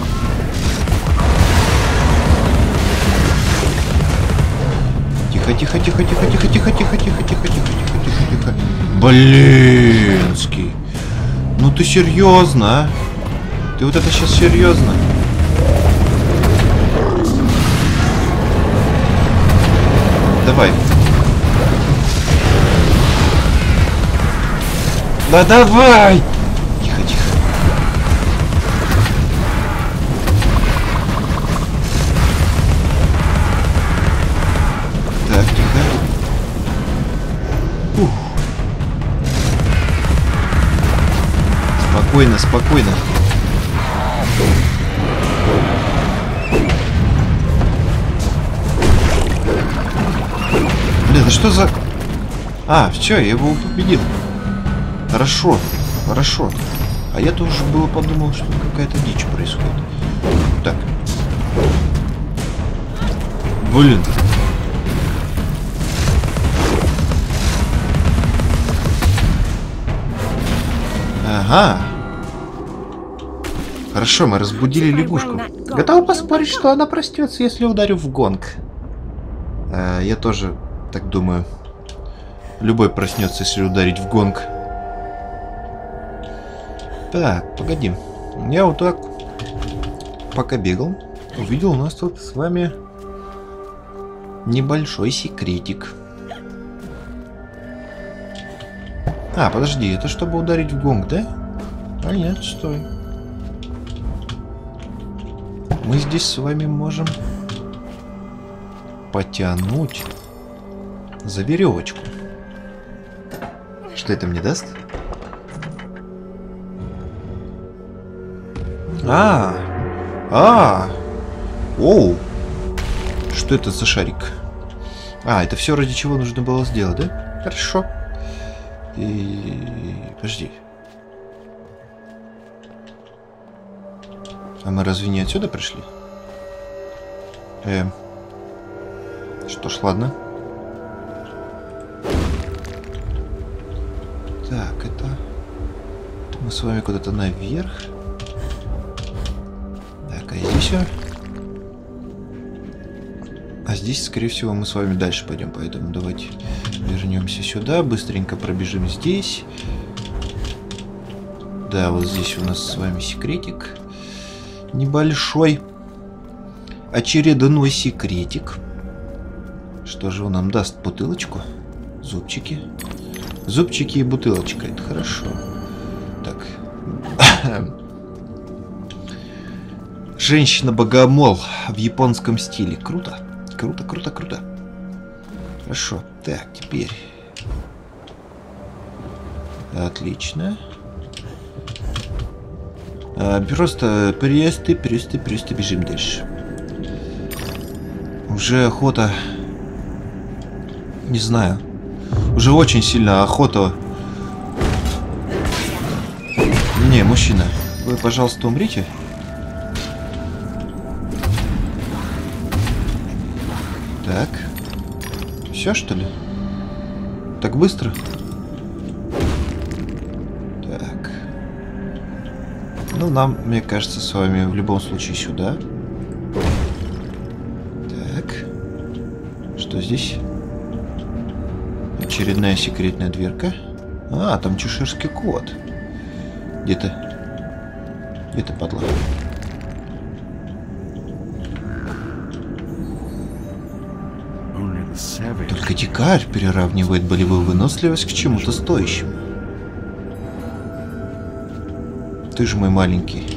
Тихо, тихо, тихо, тихо, тихо, тихо, тихо, тихо, тихо, тихо, тихо, тихо, тихо. Блинский. Ну ты серьезно, а? Ты вот это сейчас серьезно? Давай. Да давай! Тихо, тихо. Так, тихо. Ух. Спокойно, спокойно. Блин, да что за... А, все, я его победил. Хорошо, хорошо. А я тоже было подумал, что какая-то дичь происходит. Так. Блин. Ага. Хорошо, мы разбудили лягушку. Готов поспорить, что она проснется, если ударю в гонг. А, я тоже так думаю. Любой проснется, если ударить в гонг. Так, погоди. Я вот так, пока бегал, увидел у нас тут с вами небольшой секретик. А, подожди, это чтобы ударить в гонг, да? А нет, стой. Мы здесь с вами можем потянуть за веревочку. Что это мне даст? А, а, оу, что это за шарик? А, это все ради чего нужно было сделать, да? Хорошо. И... Подожди. А мы разве не отсюда пришли? Эм. Что ж, ладно. Так, это... Мы с вами куда-то наверх. Так, а здесь все. А здесь, скорее всего, мы с вами дальше пойдем. Поэтому давайте вернемся сюда. Быстренько пробежим здесь. Да, вот здесь у нас с вами секретик. Небольшой. Очередной секретик. Что же он нам даст? Бутылочку? Зубчики? Зубчики и бутылочка. Это хорошо. Так. Женщина-богомол в японском стиле. Круто. Круто, круто, круто. Хорошо. Так, теперь. Отлично. А, просто просто, просто, просто бежим дальше. Уже охота. Не знаю. Уже очень сильно охота. Не, мужчина, вы, пожалуйста, умрите. Так. Все, что ли? Так быстро? Так. Ну, нам, мне кажется, с вами в любом случае сюда. Так. Что здесь? Очередная секретная дверка. А, там чеширский кот. Где ты? Где ты, падла? Только дикарь переравнивает болевую выносливость к чему-то стоящему. Ты же мой маленький.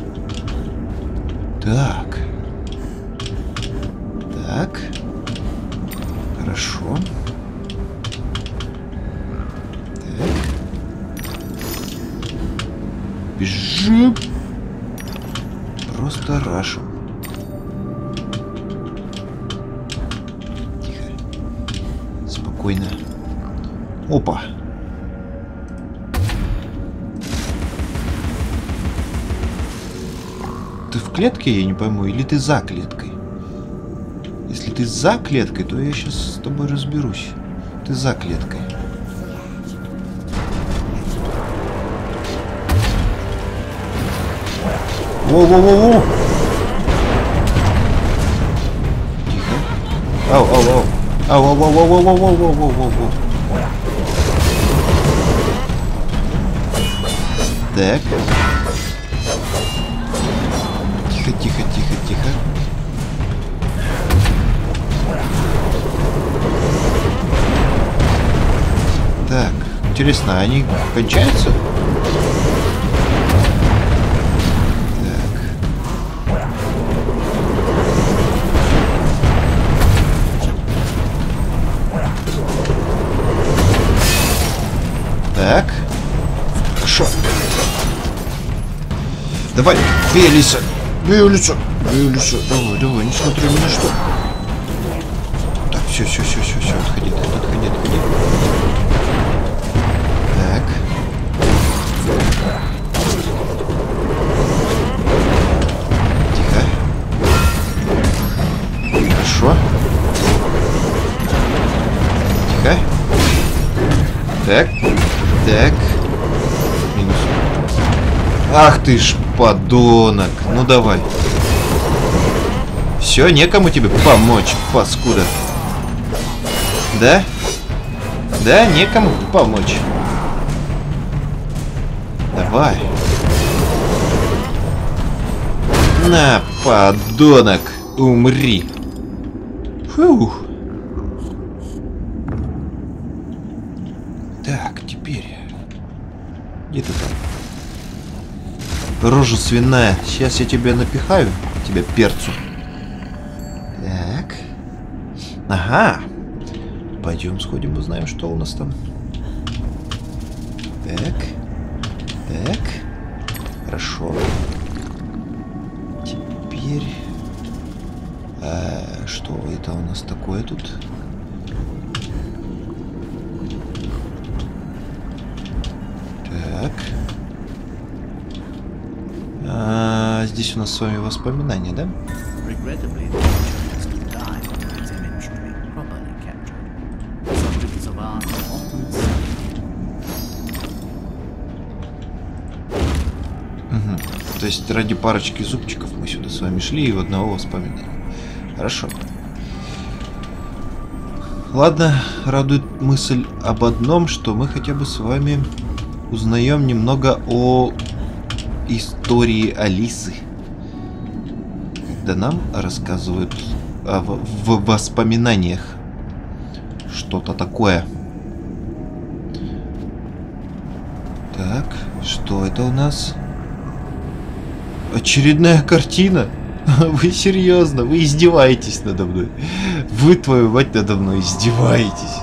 Так. Так. Хорошо. Так. Бежим. Просто рашим. Тихо. Спокойно. Опа. Ты в клетке, я не пойму, или ты за клеткой? Если ты за клеткой, то я сейчас с тобой разберусь. Ты за клеткой. Воу-воу-воу-воу! Тихо. Ау-ау-ау. Ау-ау-ау-ау-ау-ау-ау-ау-ау-ау. Так. Тихо, тихо, тихо, тихо. Так, интересно, они кончаются? Так. Хорошо. Давай, бей, Алиса. Бей, Алиса. Бей, Алиса. Давай, давай, не смотри ни на что. Так, все, все, все, все, все, отходи, отходи, отходи. Так. Тихо. Хорошо. Тихо. Так. Так. Минус. Ах ты ж подонок. Ну давай. Все, некому тебе помочь, паскуда. Да? Да, некому помочь. Давай. На, подонок. Умри. Фух. Так, теперь. Где ты там? Рожа свиная. Сейчас я тебя напихаю. Тебя перцу. Так. Ага. Пойдем сходим, узнаем, что у нас там. Так. Так. Хорошо. Теперь... А, что это у нас такое тут? Так. А, здесь у нас с вами воспоминания, да? Угу. То есть ради парочки зубчиков мы сюда с вами шли и в одного воспоминания. Хорошо. Ладно, радует мысль об одном, что мы хотя бы с вами узнаем немного о истории Алисы. Когда нам рассказывают о, в, в воспоминаниях что-то такое. Так, что это у нас? Очередная картина? Вы серьезно? Вы издеваетесь надо мной? Вы, твою мать, надо мной издеваетесь?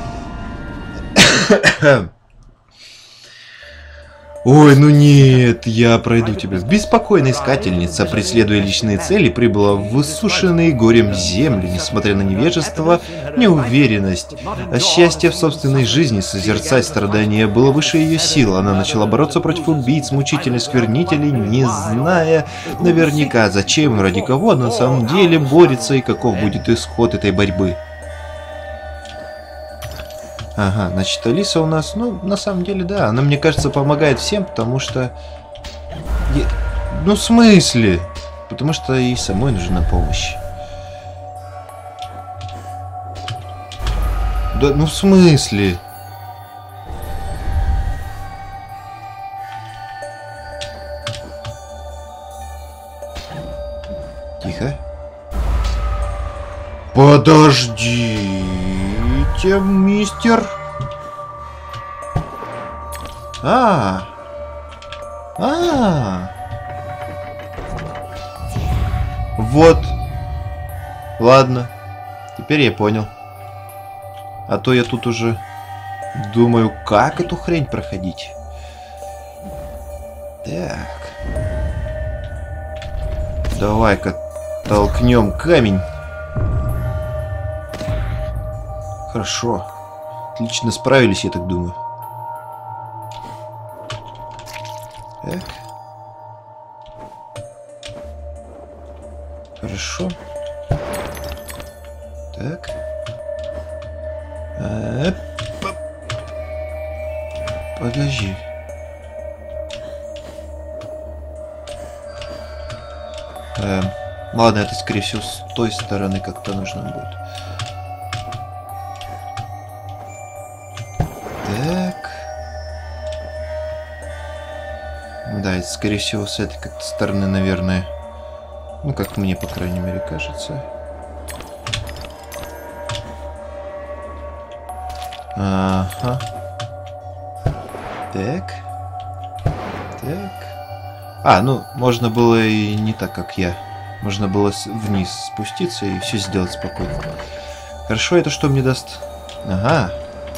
Ой, ну нет, я пройду тебя. Беспокойная искательница, преследуя личные цели, прибыла в высушенные горем земли, несмотря на невежество, неуверенность. А счастье в собственной жизни, созерцать страдания было выше ее сил. Она начала бороться против убийц, мучительных сквернителей, не зная наверняка, зачем и ради кого на самом деле борется и каков будет исход этой борьбы. Ага, значит, Алиса у нас, ну, на самом деле, да, она, мне кажется, помогает всем, потому что... Я... Ну, в смысле? Потому что ей самой нужна помощь. Да, ну, в смысле? Тихо. Подожди. Мистер. А, а, а, вот. Ладно. Теперь я понял. А то я тут уже думаю, как эту хрень проходить. Так. Давай-ка толкнем камень. Хорошо. Отлично справились, я так думаю. Так. Хорошо. Так. А, подожди. А, ладно, это, скорее всего, с той стороны как-то нужно будет. Так. Да, это, скорее всего, с этой как-то стороны, наверное. Ну, как мне, по крайней мере, кажется. Ага. Так. Так. А, ну, можно было и не так, как я. Можно было вниз спуститься и все сделать спокойно. Хорошо, это что мне даст? Ага.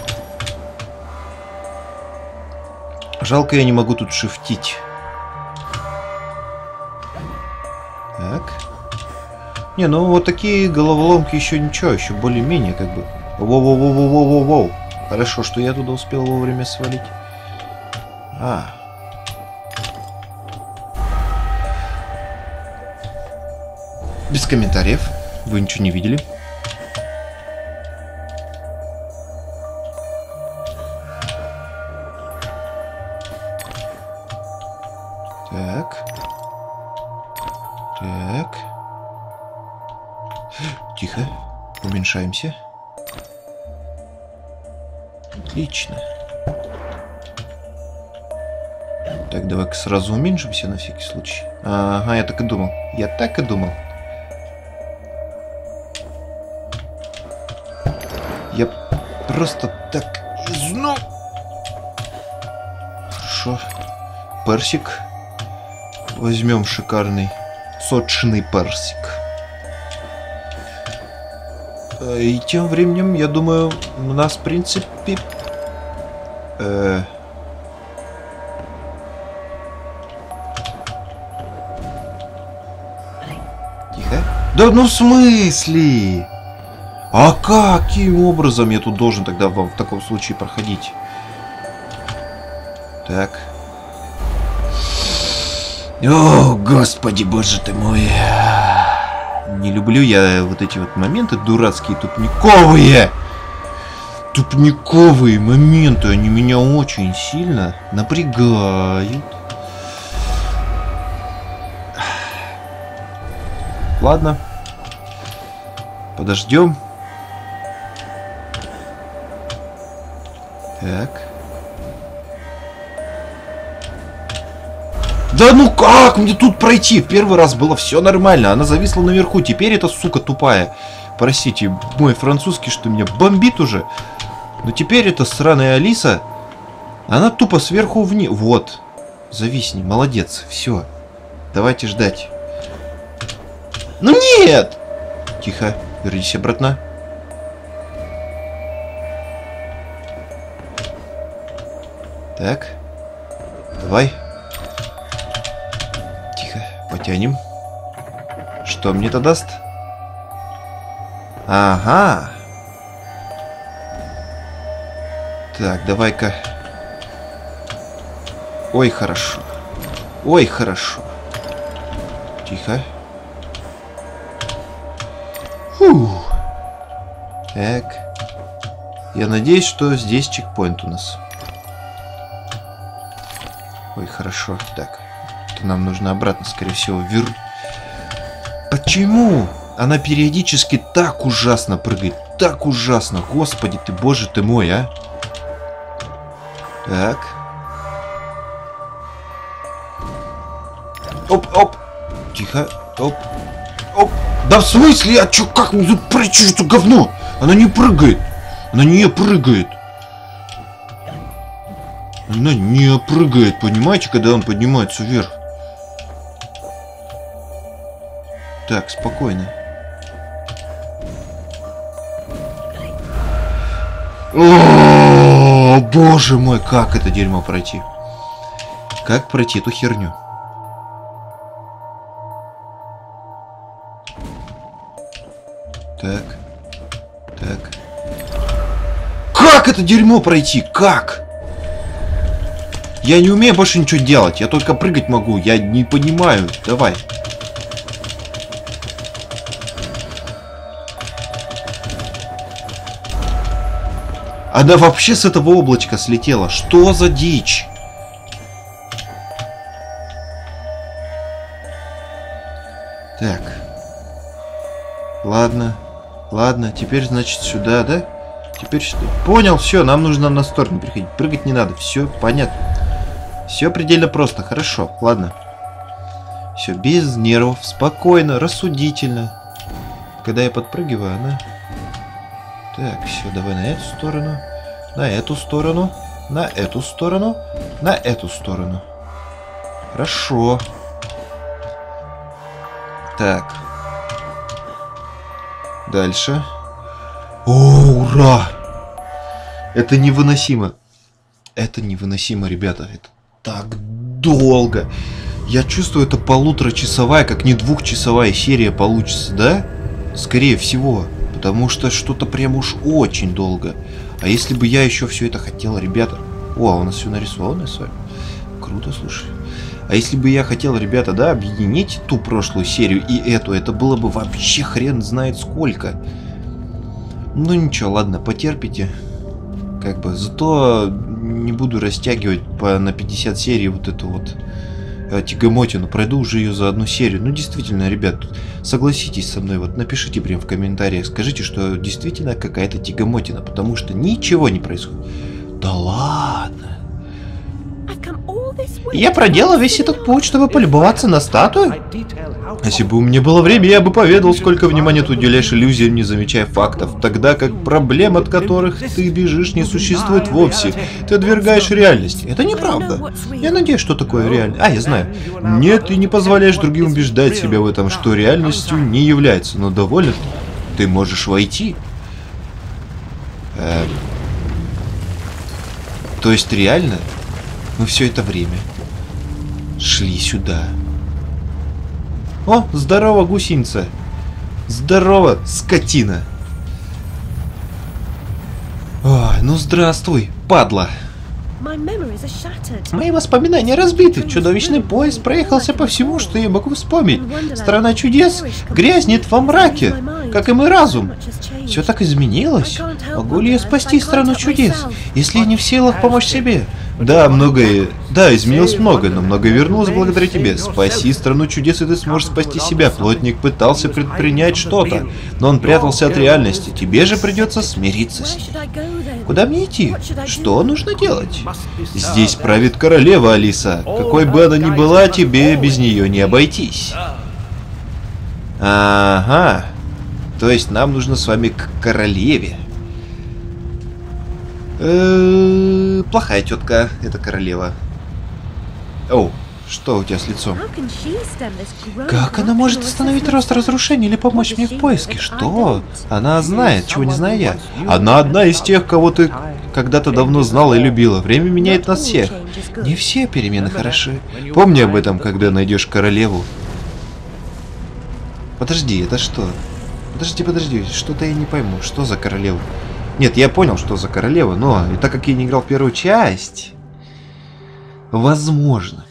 Жалко, я не могу тут шифтить. Так. Не, ну вот такие головоломки еще ничего, еще более-менее как бы. Воу-воу-воу-воу-воу-воу. Хорошо, что я туда успел вовремя свалить. А. Без комментариев. Вы ничего не видели. Так. Так. Тихо. Уменьшаемся. Отлично. Так, давай-ка сразу уменьшимся на всякий случай. Ага, я так и думал. Я так и думал. Я просто так и знал. Хорошо. Персик. Возьмем шикарный, сочный персик. И тем временем, я думаю, у нас, в принципе... Э... Тихо. Да ну в смысле? А каким образом я тут должен тогда вам в таком случае проходить? Так. О, господи, боже ты мой. Не люблю я вот эти вот моменты дурацкие, тупниковые. Тупниковые моменты, они меня очень сильно напрягают. Ладно. Подождем. Так. Да ну как мне тут пройти? В первый раз было все нормально. Она зависла наверху. Теперь эта сука тупая Простите, мой французский, что меня бомбит уже. Но теперь эта сраная Алиса, она тупо сверху вниз. Вот. Зависни, молодец, все. Давайте ждать. Ну нет! Тихо, вернись обратно. Так. Давай. Тихо, потянем. Что мне это даст? Ага. Так, давай-ка. Ой, хорошо. Ой, хорошо. Тихо. Фух. Так. Я надеюсь, что здесь чекпоинт у нас. Ой, хорошо. Так. То нам нужно обратно, скорее всего, вер... Почему? Она периодически так ужасно прыгает. Так ужасно. Господи ты, боже ты мой, а. Так. Оп-оп. Тихо. Оп. Оп. Да в смысле? А чё, как мне тут пройти это говно? Она не прыгает. Она не прыгает. Она не прыгает, понимаете, когда он поднимается вверх. Так, спокойно. О, боже мой, как это дерьмо пройти? Как пройти эту херню? Так. Так. Как это дерьмо пройти? Как? Я не умею больше ничего делать. Я только прыгать могу. Я не понимаю. Давай. Она вообще с этого облачка слетела. Что за дичь? Так. Ладно. Ладно. Теперь, значит, сюда, да? Теперь что? Понял, все. Нам нужно на сторону приходить. Прыгать не надо. Все понятно. Все предельно просто. Хорошо. Ладно. Все без нервов. Спокойно. Рассудительно. Когда я подпрыгиваю, она... Так, все, давай на эту сторону, на эту сторону, на эту сторону, на эту сторону. Хорошо. Так. Дальше. О, ура! Это невыносимо. Это невыносимо, ребята. Это так долго. Я чувствую, это полуторачасовая, как не двухчасовая серия получится, да? Скорее всего. Потому что что-то прям уж очень долго. А если бы я еще все это хотел, ребята... О, у нас все нарисовано с вами. Круто, слушай. А если бы я хотел, ребята, да, объединить ту прошлую серию и эту, это было бы вообще хрен знает сколько. Ну ничего, ладно, потерпите. Как бы, зато не буду растягивать по, на пятьдесят серий вот эту вот э, тягомотину. Пройду уже ее за одну серию. Ну действительно, ребят, согласитесь со мной, вот напишите прям в комментариях, скажите, что действительно какая-то тягомотина, потому что ничего не происходит. Да ладно. Я проделал весь этот путь, чтобы полюбоваться на статую. Если бы у меня было время, я бы поведал, сколько внимания ты уделяешь иллюзиям, не замечая фактов, тогда как проблем, от которых ты бежишь, не существует вовсе. Ты отвергаешь реальность. Это неправда. Я надеюсь, что такое реально. А, я знаю. Нет, ты не позволяешь другим убеждать себя в этом, что реальностью не является, но доволен ты можешь войти. Эм... То есть реально мы все это время шли сюда. О, здорово, гусеница. Здорово, скотина. Ой, ну здравствуй, падла. Мои воспоминания разбиты. Чудовищный поезд проехался по всему, что я могу вспомнить. Страна чудес грязнет во мраке, как и мой разум. Все так изменилось. Могу ли я спасти страну чудес, если я не в силах помочь себе? Да, многое... Да, изменилось многое, но многое вернулось благодаря тебе. Спаси страну чудес, и ты сможешь спасти себя. Плотник пытался предпринять что-то, но он прятался от реальности. Тебе же придется смириться с ней. Куда мне идти? Что нужно делать? Здесь правит королева, Алиса. Какой бы она ни была, тебе без нее не обойтись. Ага. То есть нам нужно с вами к королеве. Э-э-э, плохая тетка, это королева. Оу, что у тебя с лицом? Как она может остановить рост разрушений или помочь мне в поиске? Что? Она знает, чего не знаю я. Она одна из тех, кого ты когда-то давно знала и любила. Время меняет нас всех. Не все перемены хороши. Помни об этом, когда найдешь королеву. Подожди, это что? Подожди, подожди, что-то я не пойму. Что за королева? Нет, я понял, что за королева, но и так как я не играл в первую часть, возможно.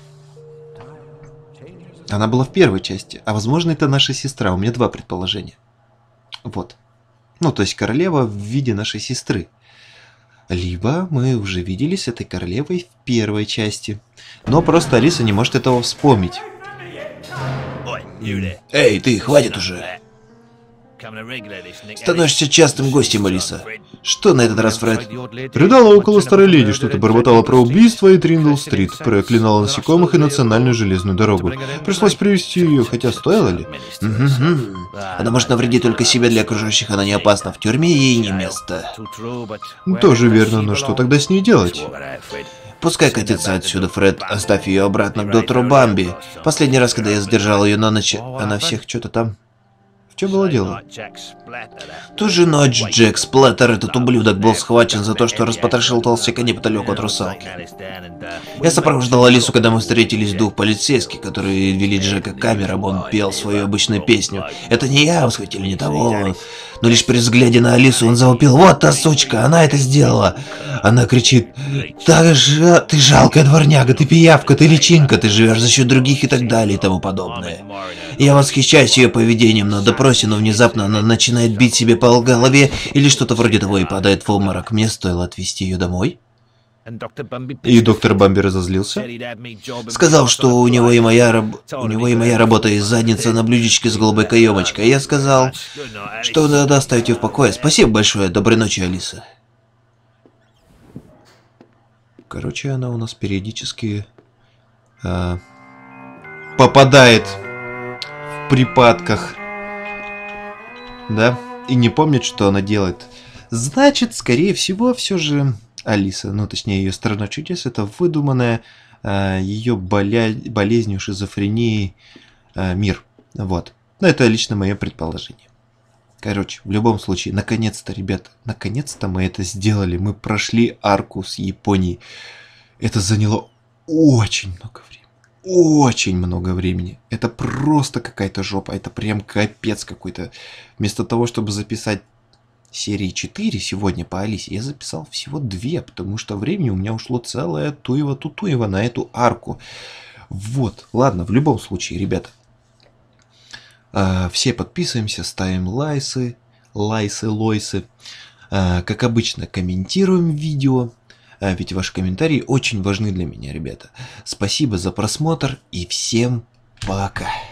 Она была в первой части, а возможно это наша сестра. У меня два предположения. Вот. Ну, то есть королева в виде нашей сестры. Либо мы уже видели с этой королевой в первой части. Но просто Алиса не может этого вспомнить. Эй, ты, хватит уже. Становишься частым гостем, Алиса. Что на этот раз, Фред? Рыдала около старой леди, что-то бормотала про убийство и Триндл-стрит, проклинала насекомых и национальную железную дорогу. Пришлось привести ее, хотя стоило ли? Угу. Она может навредить только себе, для окружающих она не опасна. В тюрьме ей не место. Тоже верно, но что тогда с ней делать? Пускай катится отсюда, Фред. Оставь ее обратно к доктору Бамби. Последний раз, когда я задержал ее на ночь, она всех что-то там... В чем было дело? Ту же ночь Джек Сплэттер, этот ублюдок, был схвачен за то, что распотрошил толстяка неподалеку от русалки. Я сопровождал Алису, когда мы встретились, двух полицейских, которые вели Джека к камерам, он пел свою обычную песню. Это не я, вы схватили не того. Но лишь при взгляде на Алису он завопил: «Вот та сучка, она это сделала!» Она кричит: «Так же, ты жалкая дворняга, ты пиявка, ты личинка, ты живешь за счет других» и так далее и тому подобное. Я восхищаюсь ее поведением на допросе, но внезапно она начинает бить себе по голове или что-то вроде того и падает в обморок. Мне стоило отвезти ее домой. И доктор Бамби разозлился? Сказал, что у него и моя раб... у него и моя работа из задницы на блюдечке с голубой каемочкой. Я сказал, что надо оставить ее в покое. Спасибо большое. Доброй ночи, Алиса. Короче, она у нас периодически а, попадает в припадках, да, и не помнит, что она делает. Значит, скорее всего, все же Алиса, ну точнее ее страна чудес, это выдуманная а, ее боля... болезнью шизофрении а, мир. Вот. Но это лично мое предположение. Короче, в любом случае, наконец-то, ребята, наконец-то мы это сделали. Мы прошли арку с Японией. Это заняло очень много времени. Очень много времени. Это просто какая-то жопа. Это прям капец какой-то. Вместо того, чтобы записать серии четыре сегодня по Алисе, я записал всего две, потому что времени у меня ушло целое туево-тутуево на эту арку. Вот, ладно, в любом случае, ребята. Все подписываемся, ставим лайсы, лайсы, лойсы. Как обычно, комментируем видео. Ведь ваши комментарии очень важны для меня, ребята. Спасибо за просмотр и всем пока.